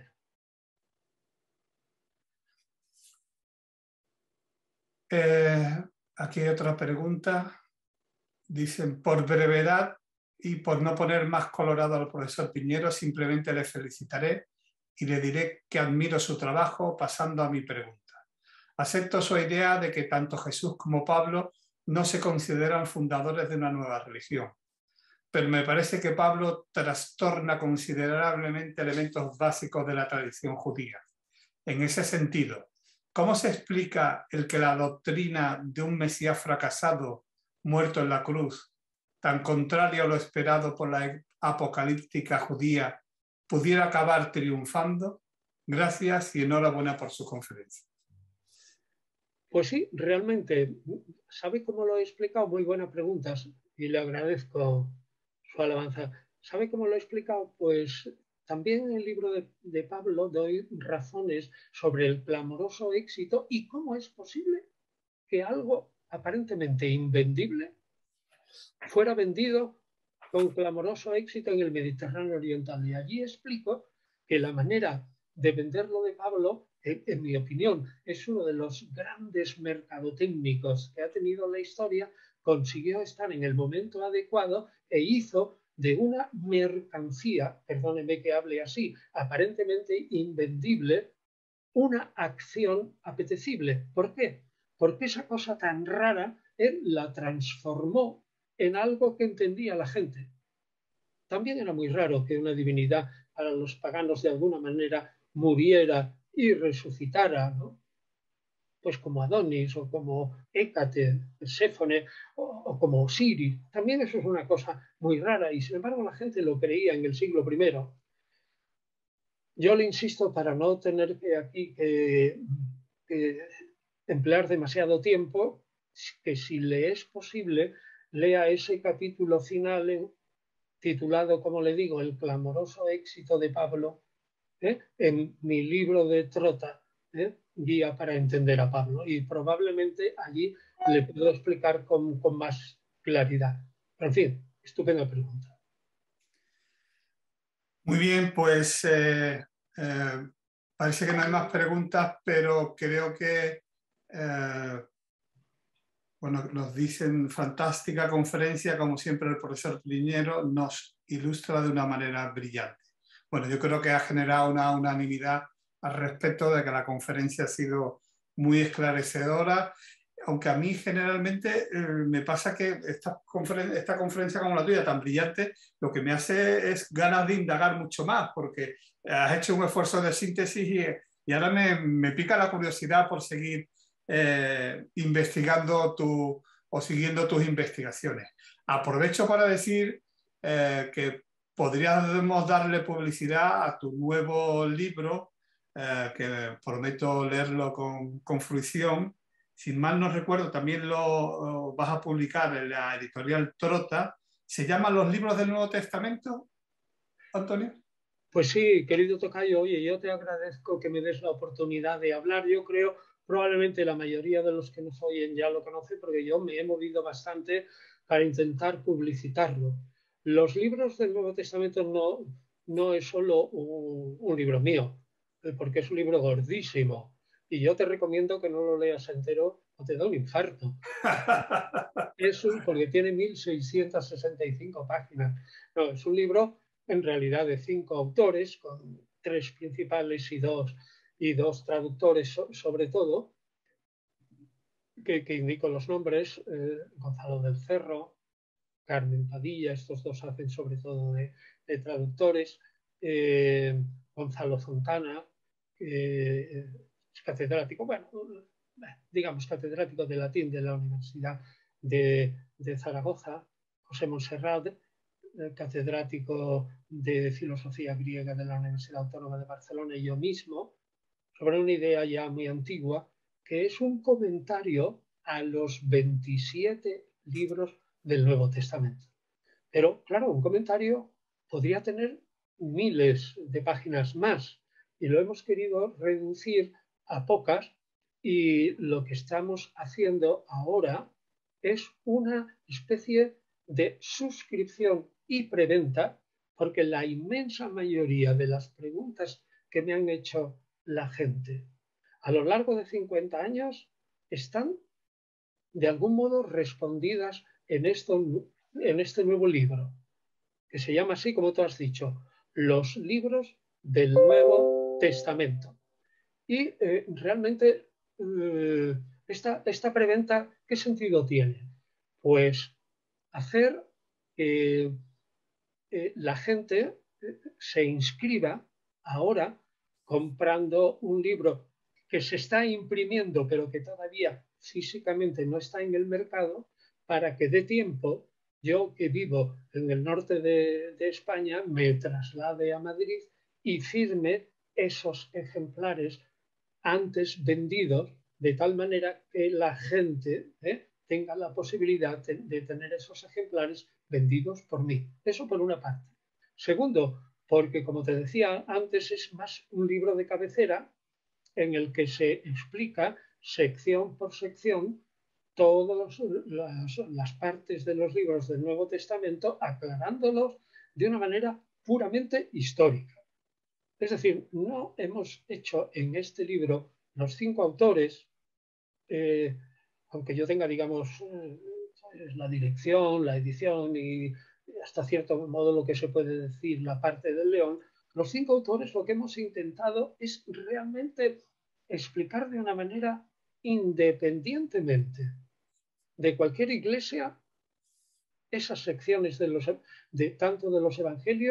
Aquí hay otra pregunta. Dicen, por brevedad y por no poner más colorado al profesor Piñero, simplemente le felicitaré y le diré que admiro su trabajo, pasando a mi pregunta. Acepto su idea de que tanto Jesús como Pablo no se consideran fundadores de una nueva religión, pero me parece que Pablo trastorna considerablemente elementos básicos de la tradición judía. En ese sentido, ¿cómo se explica el que la doctrina de un Mesías fracasado, muerto en la cruz, tan contrario a lo esperado por la apocalíptica judía, pudiera acabar triunfando? Gracias y enhorabuena por su conferencia. Pues sí, realmente, ¿sabe cómo lo he explicado? Muy buena pregunta y le agradezco su alabanza. ¿Sabe cómo lo he explicado? Pues también en el libro de Pablo doy razones sobre el clamoroso éxito y cómo es posible que algo aparentemente invendible fuera vendido con clamoroso éxito en el Mediterráneo oriental. Y allí explico que la manera de venderlo de Pablo, en mi opinión, es uno de los grandes mercadotécnicos que ha tenido la historia, consiguió estar en el momento adecuado e hizo de una mercancía, perdónenme que hable así, aparentemente invendible, una acción apetecible. ¿Por qué? Porque esa cosa tan rara él la transformó en algo que entendía la gente. También era muy raro que una divinidad para los paganos de alguna manera muriera y resucitara, ¿no? pues como Adonis o como Hécate, Perséfone o como Osiris. También eso es una cosa muy rara y sin embargo la gente lo creía en el siglo I. Yo le insisto para no tener que emplear demasiado tiempo, que si le es posible, lea ese capítulo final titulado, como le digo, El clamoroso éxito de Pablo, en mi libro de Trota, Guía para entender a Pablo. Y probablemente allí le puedo explicar con más claridad. Pero en fin, estupenda pregunta. Muy bien, pues parece que no hay más preguntas, pero creo que bueno, nos dicen fantástica conferencia, como siempre el profesor Piñero nos ilustra de una manera brillante. Bueno, yo creo que ha generado una unanimidad al respecto de que la conferencia ha sido muy esclarecedora, aunque a mí generalmente me pasa que esta conferencia como la tuya, tan brillante, lo que me hace es ganas de indagar mucho más, porque has hecho un esfuerzo de síntesis y ahora me pica la curiosidad por seguir investigando o siguiendo tus investigaciones. Aprovecho para decir que podríamos darle publicidad a tu nuevo libro, que prometo leerlo con fruición. Sin mal no recuerdo, también lo vas a publicar en la editorial Trota. ¿Se llama Los libros del Nuevo Testamento, Antonio? Pues sí, querido tocayo, oye, yo te agradezco que me des la oportunidad de hablar. Yo creo, probablemente la mayoría de los que nos oyen ya lo conocen, porque yo me he movido bastante para intentar publicitarlo. Los libros del Nuevo Testamento no es solo un libro mío, porque es un libro gordísimo. Y yo te recomiendo que no lo leas entero o te da un infarto. Porque tiene 1665 páginas. No, es un libro en realidad de 5 autores, con 3 principales y dos traductores sobre todo, que indico los nombres, Gonzalo del Cerro, Carmen Padilla, estos dos hacen sobre todo de traductores, Gonzalo Fontana, es catedrático, bueno, digamos catedrático de latín de la Universidad de Zaragoza, José Montserrat, catedrático de filosofía griega de la Universidad Autónoma de Barcelona, y yo mismo, sobre una idea ya muy antigua, que es un comentario a los 27 libros del Nuevo Testamento. Pero, claro, un comentario podría tener miles de páginas más, y lo hemos querido reducir a pocas, y lo que estamos haciendo ahora es una especie de suscripción y preventa, porque la inmensa mayoría de las preguntas que me han hecho la gente a lo largo de 50 años están de algún modo respondidas en este nuevo libro, que se llama así, como tú has dicho, Los libros del Nuevo Testamento. Y realmente esta preventa, ¿qué sentido tiene? Pues hacer que la gente se inscriba ahora comprando un libro que se está imprimiendo, pero que todavía físicamente no está en el mercado, para que dé tiempo, yo que vivo en el norte de España, me traslade a Madrid y firme esos ejemplares antes vendidos, de tal manera que la gente tenga la posibilidad de tener esos ejemplares vendidos por mí. Eso por una parte. Segundo, porque como te decía antes, es más un libro de cabecera en el que se explica sección por sección todas las partes de los libros del Nuevo Testamento, aclarándolos de una manera puramente histórica. Es decir, no hemos hecho en este libro los 5 autores, aunque yo tenga, digamos, la dirección, la edición y hasta cierto modo lo que se puede decir la parte del león, los 5 autores lo que hemos intentado es realmente explicar de una manera independientemente de cualquier iglesia esas secciones tanto de los evangelios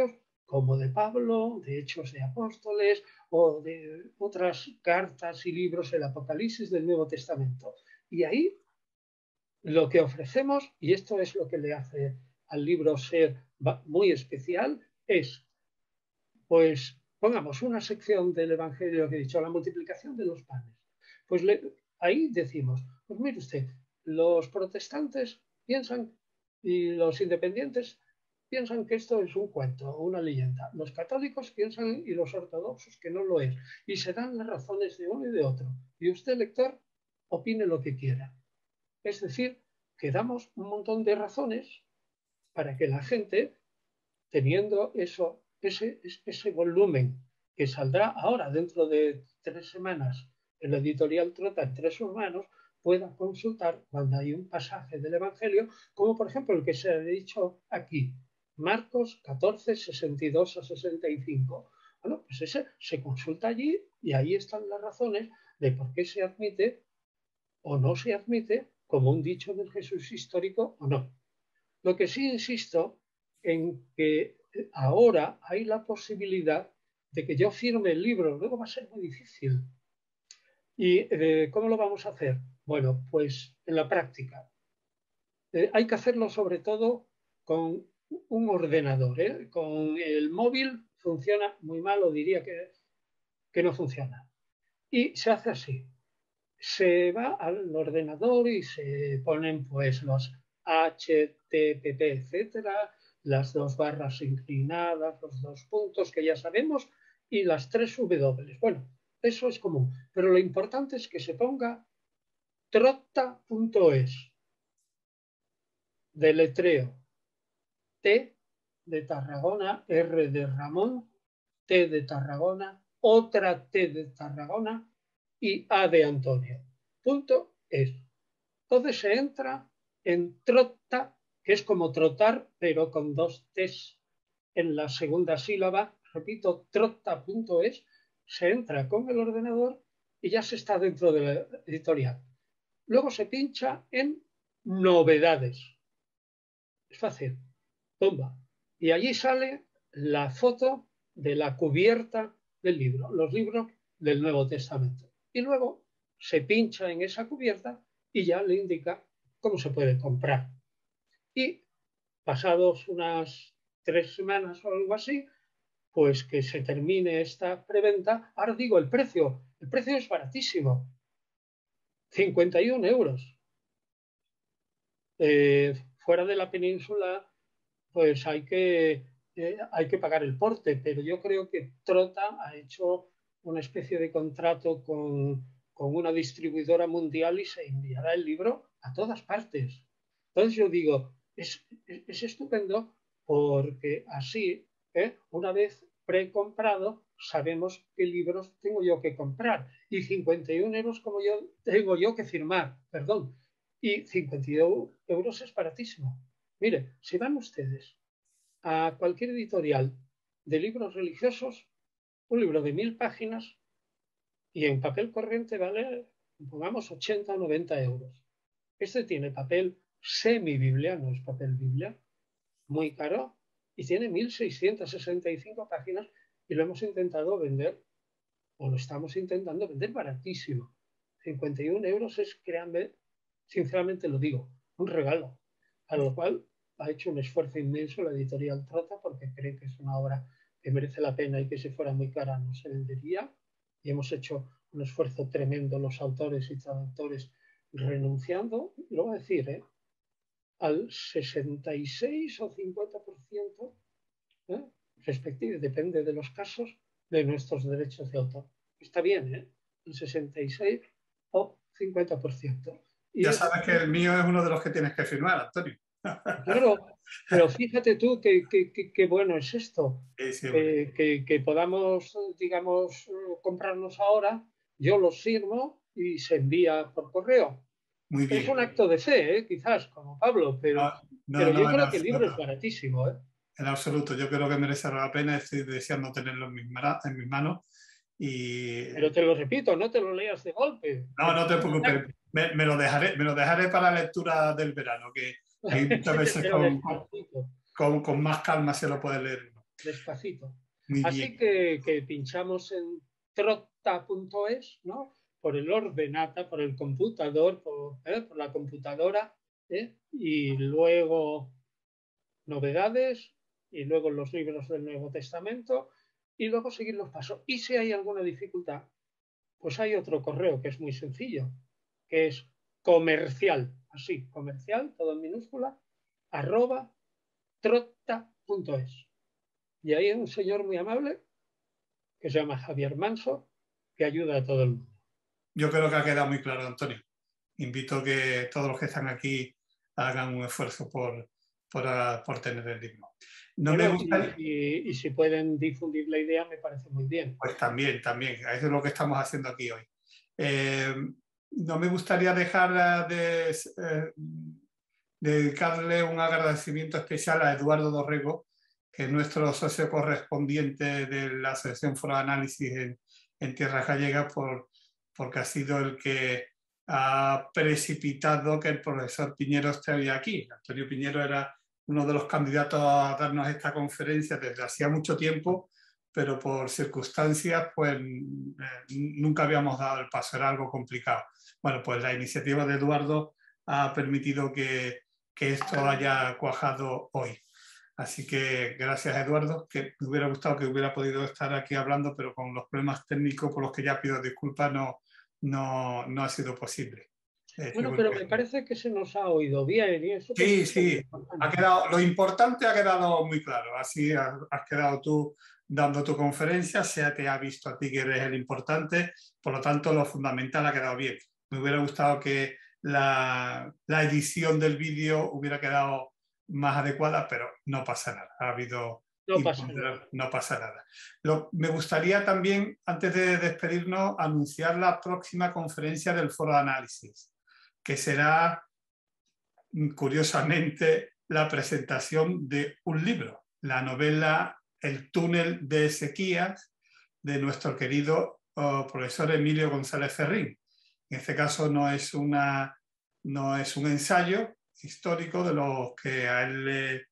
como de Pablo, de Hechos de Apóstoles o de otras cartas y libros del Apocalipsis del Nuevo Testamento. Y ahí lo que ofrecemos, y esto es lo que le hace al libro ser muy especial, es, pues, pongamos una sección del Evangelio que he dicho, la multiplicación de los panes. Pues ahí decimos, pues mire usted, los protestantes piensan y los independientes piensan que esto es un cuento, una leyenda. Los católicos piensan y los ortodoxos que no lo es. Y se dan las razones de uno y de otro. Y usted, lector, opine lo que quiera. Es decir, que damos un montón de razones para que la gente, teniendo ese volumen que saldrá ahora dentro de 3 semanas en la editorial Trota en 3 hermanos, pueda consultar cuando hay un pasaje del Evangelio, como por ejemplo el que se ha dicho aquí, Marcos 14, 62 a 65. Bueno, pues ese se consulta allí y ahí están las razones de por qué se admite o no se admite como un dicho del Jesús histórico o no. Lo que sí insisto en que ahora hay la posibilidad de que yo firme el libro, luego va a ser muy difícil. ¿Y cómo lo vamos a hacer? Bueno, pues en la práctica. Hay que hacerlo sobre todo con un ordenador. Con el móvil funciona muy mal, o diría que no funciona. Y se hace así. Se va al ordenador y se ponen pues los HTTP, etcétera, las 2 barras inclinadas, los 2 puntos que ya sabemos y las 3 W. Bueno, eso es común, pero lo importante es que se ponga trota.es, deletreo, T de Tarragona, R de Ramón, T de Tarragona, otra T de Tarragona y A de Antonio. .es. Entonces se entra en Trota, que es como trotar, pero con 2 T's en la segunda sílaba. Repito, trota.es. Se entra con el ordenador y ya se está dentro de la editorial. Luego se pincha en novedades. Es fácil. Tumba. Y allí sale la foto de la cubierta del libro, los libros del Nuevo Testamento. Y luego se pincha en esa cubierta y ya le indica cómo se puede comprar. Y pasados unas 3 semanas o algo así, pues que se termine esta preventa. Ahora digo el precio es baratísimo, 51 euros. Fuera de la península, pues hay que pagar el porte, pero yo creo que Trota ha hecho una especie de contrato con una distribuidora mundial y se enviará el libro a todas partes. Entonces yo digo, es estupendo porque así, una vez precomprado, sabemos qué libros tengo yo que comprar. Y 51 euros como yo tengo yo que firmar, perdón. Y 52 euros es baratísimo. Mire, si van ustedes a cualquier editorial de libros religiosos, un libro de 1000 páginas y en papel corriente vale, pongamos, 80 o 90 euros. Este tiene papel semi-biblia, no es papel biblia, muy caro, y tiene 1665 páginas y lo hemos intentado vender, o lo estamos intentando vender baratísimo. 51 euros es, créanme, sinceramente lo digo, un regalo, a lo cual ha hecho un esfuerzo inmenso la editorial Trota porque cree que es una obra que merece la pena y que si fuera muy cara no se vendería. Y hemos hecho un esfuerzo tremendo los autores y traductores renunciando, lo voy a decir, al 66 o 50%, respectivo, depende de los casos, de nuestros derechos de autor. Está bien, el 66 o 50%. Ya sabes que el mío es uno de los que tienes que firmar, Antonio. Claro, pero fíjate tú qué bueno es esto, Sí, que podamos, digamos, comprarnos ahora, yo los firmo y se envía por correo. Muy bien. Es un acto de fe, quizás, como Pablo, pero yo creo que el libro es baratísimo. En absoluto, yo creo que merece la pena, estoy deseando tenerlo en mis manos. Pero te lo repito, no te lo leas de golpe. No te preocupes, me lo dejaré para la lectura del verano, que muchas veces con más calma se lo puede leer. despacito. Muy Así bien. que pinchamos en trotta.es, ¿no? Por el ordenata, por el computador, por la computadora, y luego novedades, y luego los libros del Nuevo Testamento, y luego seguir los pasos. Y si hay alguna dificultad, pues hay otro correo que es muy sencillo, que es comercial, así, comercial, todo en minúscula, @trotta.es. Y ahí hay un señor muy amable que se llama Javier Manso, que ayuda a todo el mundo. Yo creo que ha quedado muy claro, Antonio. Invito a que todos los que están aquí hagan un esfuerzo por tener el libro. No me Bueno, gusta... y si pueden difundir la idea, me parece muy bien. Pues también. Eso es lo que estamos haciendo aquí hoy. No me gustaría dejar de dedicarle un agradecimiento especial a Eduardo Dorrego, que es nuestro socio correspondiente de la Asociación Foro de Análisis en Tierras Gallegas, porque ha sido el que ha precipitado que el profesor Piñero esté hoy aquí. Antonio Piñero era uno de los candidatos a darnos esta conferencia desde hacía mucho tiempo, pero por circunstancias pues nunca habíamos dado el paso, era algo complicado. Bueno, pues la iniciativa de Eduardo ha permitido que esto haya cuajado hoy. Así que gracias, Eduardo, que me hubiera gustado que hubiera podido estar aquí hablando, pero con los problemas técnicos por los que ya pido disculpas no ha sido posible. Bueno, pero me parece que se nos ha oído bien y eso. Sí, lo importante ha quedado muy claro. Así has quedado tú dando tu conferencia, se te ha visto a ti que eres el importante, por lo tanto lo fundamental ha quedado bien. Me hubiera gustado que la edición del vídeo hubiera quedado más adecuada, pero no pasa nada. Ha habido... No pasa nada. Me gustaría también, antes de despedirnos, anunciar la próxima conferencia del Foro de Análisis, que será, curiosamente, la presentación de un libro, la novela El túnel de Ezequías, de nuestro querido profesor Emilio González Ferrín. En este caso no es un ensayo histórico de los que a él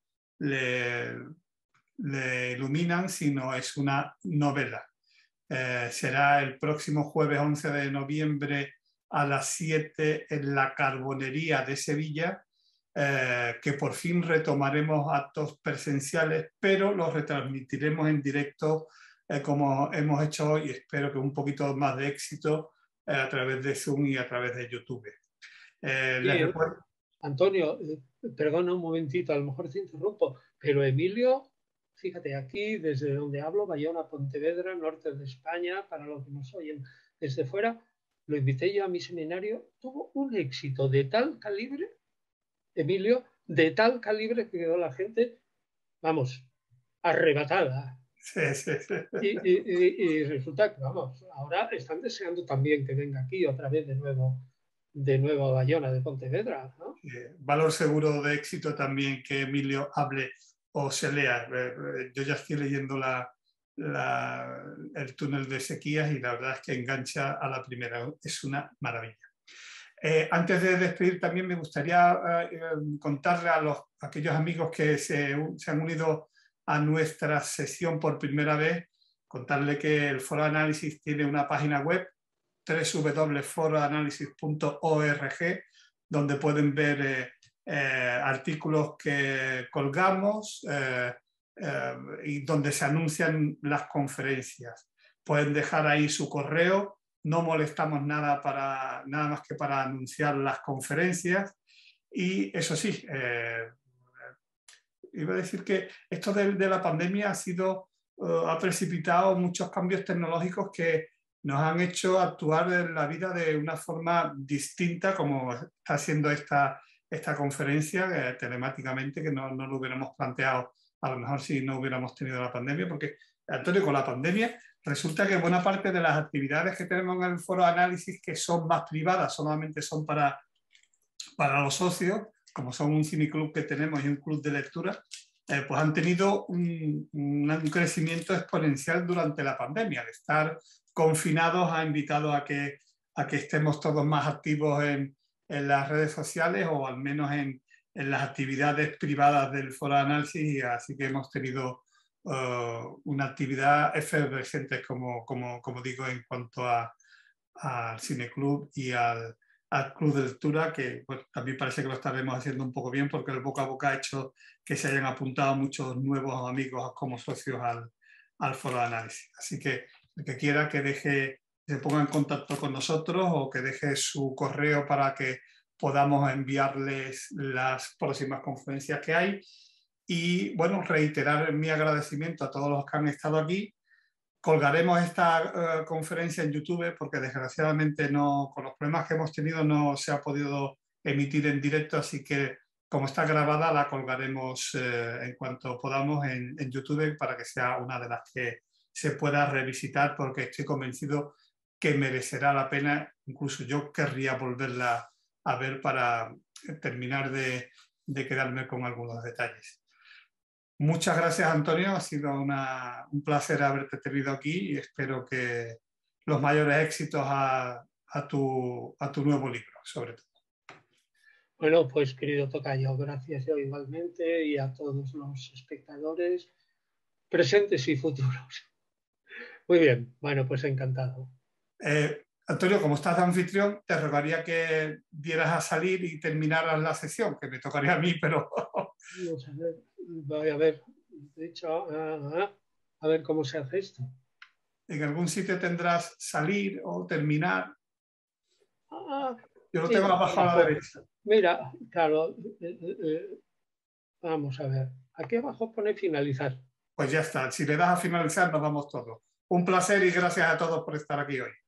le iluminan, sino es una novela. Será el próximo jueves 11 de noviembre a las 7 en la Carbonería de Sevilla, que por fin retomaremos actos presenciales, pero los retransmitiremos en directo como hemos hecho hoy, y espero que un poquito más de éxito a través de Zoom y a través de YouTube. Les recuerdo... Antonio, perdona un momentito, a lo mejor te interrumpo, pero Emilio, fíjate, aquí desde donde hablo, Bayona, Pontevedra, norte de España, para los que nos oyen desde fuera, lo invité yo a mi seminario, tuvo un éxito de tal calibre, Emilio, de tal calibre que quedó la gente, vamos, arrebatada. Sí. Y resulta que, vamos, ahora están deseando también que venga aquí otra vez de nuevo a Bayona de Pontevedra, ¿no? Valor seguro de éxito también que Emilio hable o se lea. Yo ya estoy leyendo el túnel de Ezequías y la verdad es que engancha a la primera. Es una maravilla. Antes de despedir también me gustaría contarle a aquellos amigos que se han unido a nuestra sesión por primera vez, contarle que el Foro de Análisis tiene una página web, www.foroanalysis.org, donde pueden ver artículos que colgamos y donde se anuncian las conferencias. Pueden dejar ahí su correo, no molestamos nada más que para anunciar las conferencias. Y eso sí, iba a decir que esto de la pandemia ha precipitado muchos cambios tecnológicos que nos han hecho actuar en la vida de una forma distinta, como está haciendo esta conferencia telemáticamente, que no lo hubiéramos planteado a lo mejor si no hubiéramos tenido la pandemia, porque, Antonio, con la pandemia resulta que buena parte de las actividades que tenemos en el Foro de Análisis, que son más privadas, solamente son para los socios, como son un cineclub que tenemos y un club de lectura, pues han tenido un crecimiento exponencial durante la pandemia. Al estar confinados ha invitado a que estemos todos más activos en las redes sociales o al menos en las actividades privadas del Foro de Análisis, y así que hemos tenido una actividad efervescente, como digo, en cuanto al cineclub y al club de lectura, que pues, también parece que lo estaremos haciendo un poco bien, porque el boca a boca ha hecho que se hayan apuntado muchos nuevos amigos como socios al foro de análisis. Así que el que quiera que se ponga en contacto con nosotros o que deje su correo para que podamos enviarles las próximas conferencias que hay. Y bueno, reiterar mi agradecimiento a todos los que han estado aquí. Colgaremos esta conferencia en YouTube porque desgraciadamente con los problemas que hemos tenido no se ha podido emitir en directo, así que como está grabada la colgaremos en cuanto podamos en YouTube para que sea una de las que se pueda revisitar, porque estoy convencido que merecerá la pena. Incluso yo querría volverla a ver para terminar de quedarme con algunos detalles. Muchas gracias, Antonio. Ha sido un placer haberte tenido aquí y espero que los mayores éxitos a tu nuevo libro, sobre todo. Bueno, pues querido tocayo, gracias yo igualmente y a todos los espectadores presentes y futuros. Muy bien, bueno, pues encantado. Antonio, como estás de anfitrión, te rogaría que dieras a salir y terminaras la sesión, que me tocaría a mí, pero... Vamos a ver, voy a ver, de hecho, a ver cómo se hace esto. En algún sitio tendrás salir o terminar. Yo lo sí, tengo abajo a la derecha. Mira, claro, vamos a ver, aquí abajo pone finalizar. Pues ya está, si le das a finalizar nos vamos todos. Un placer y gracias a todos por estar aquí hoy.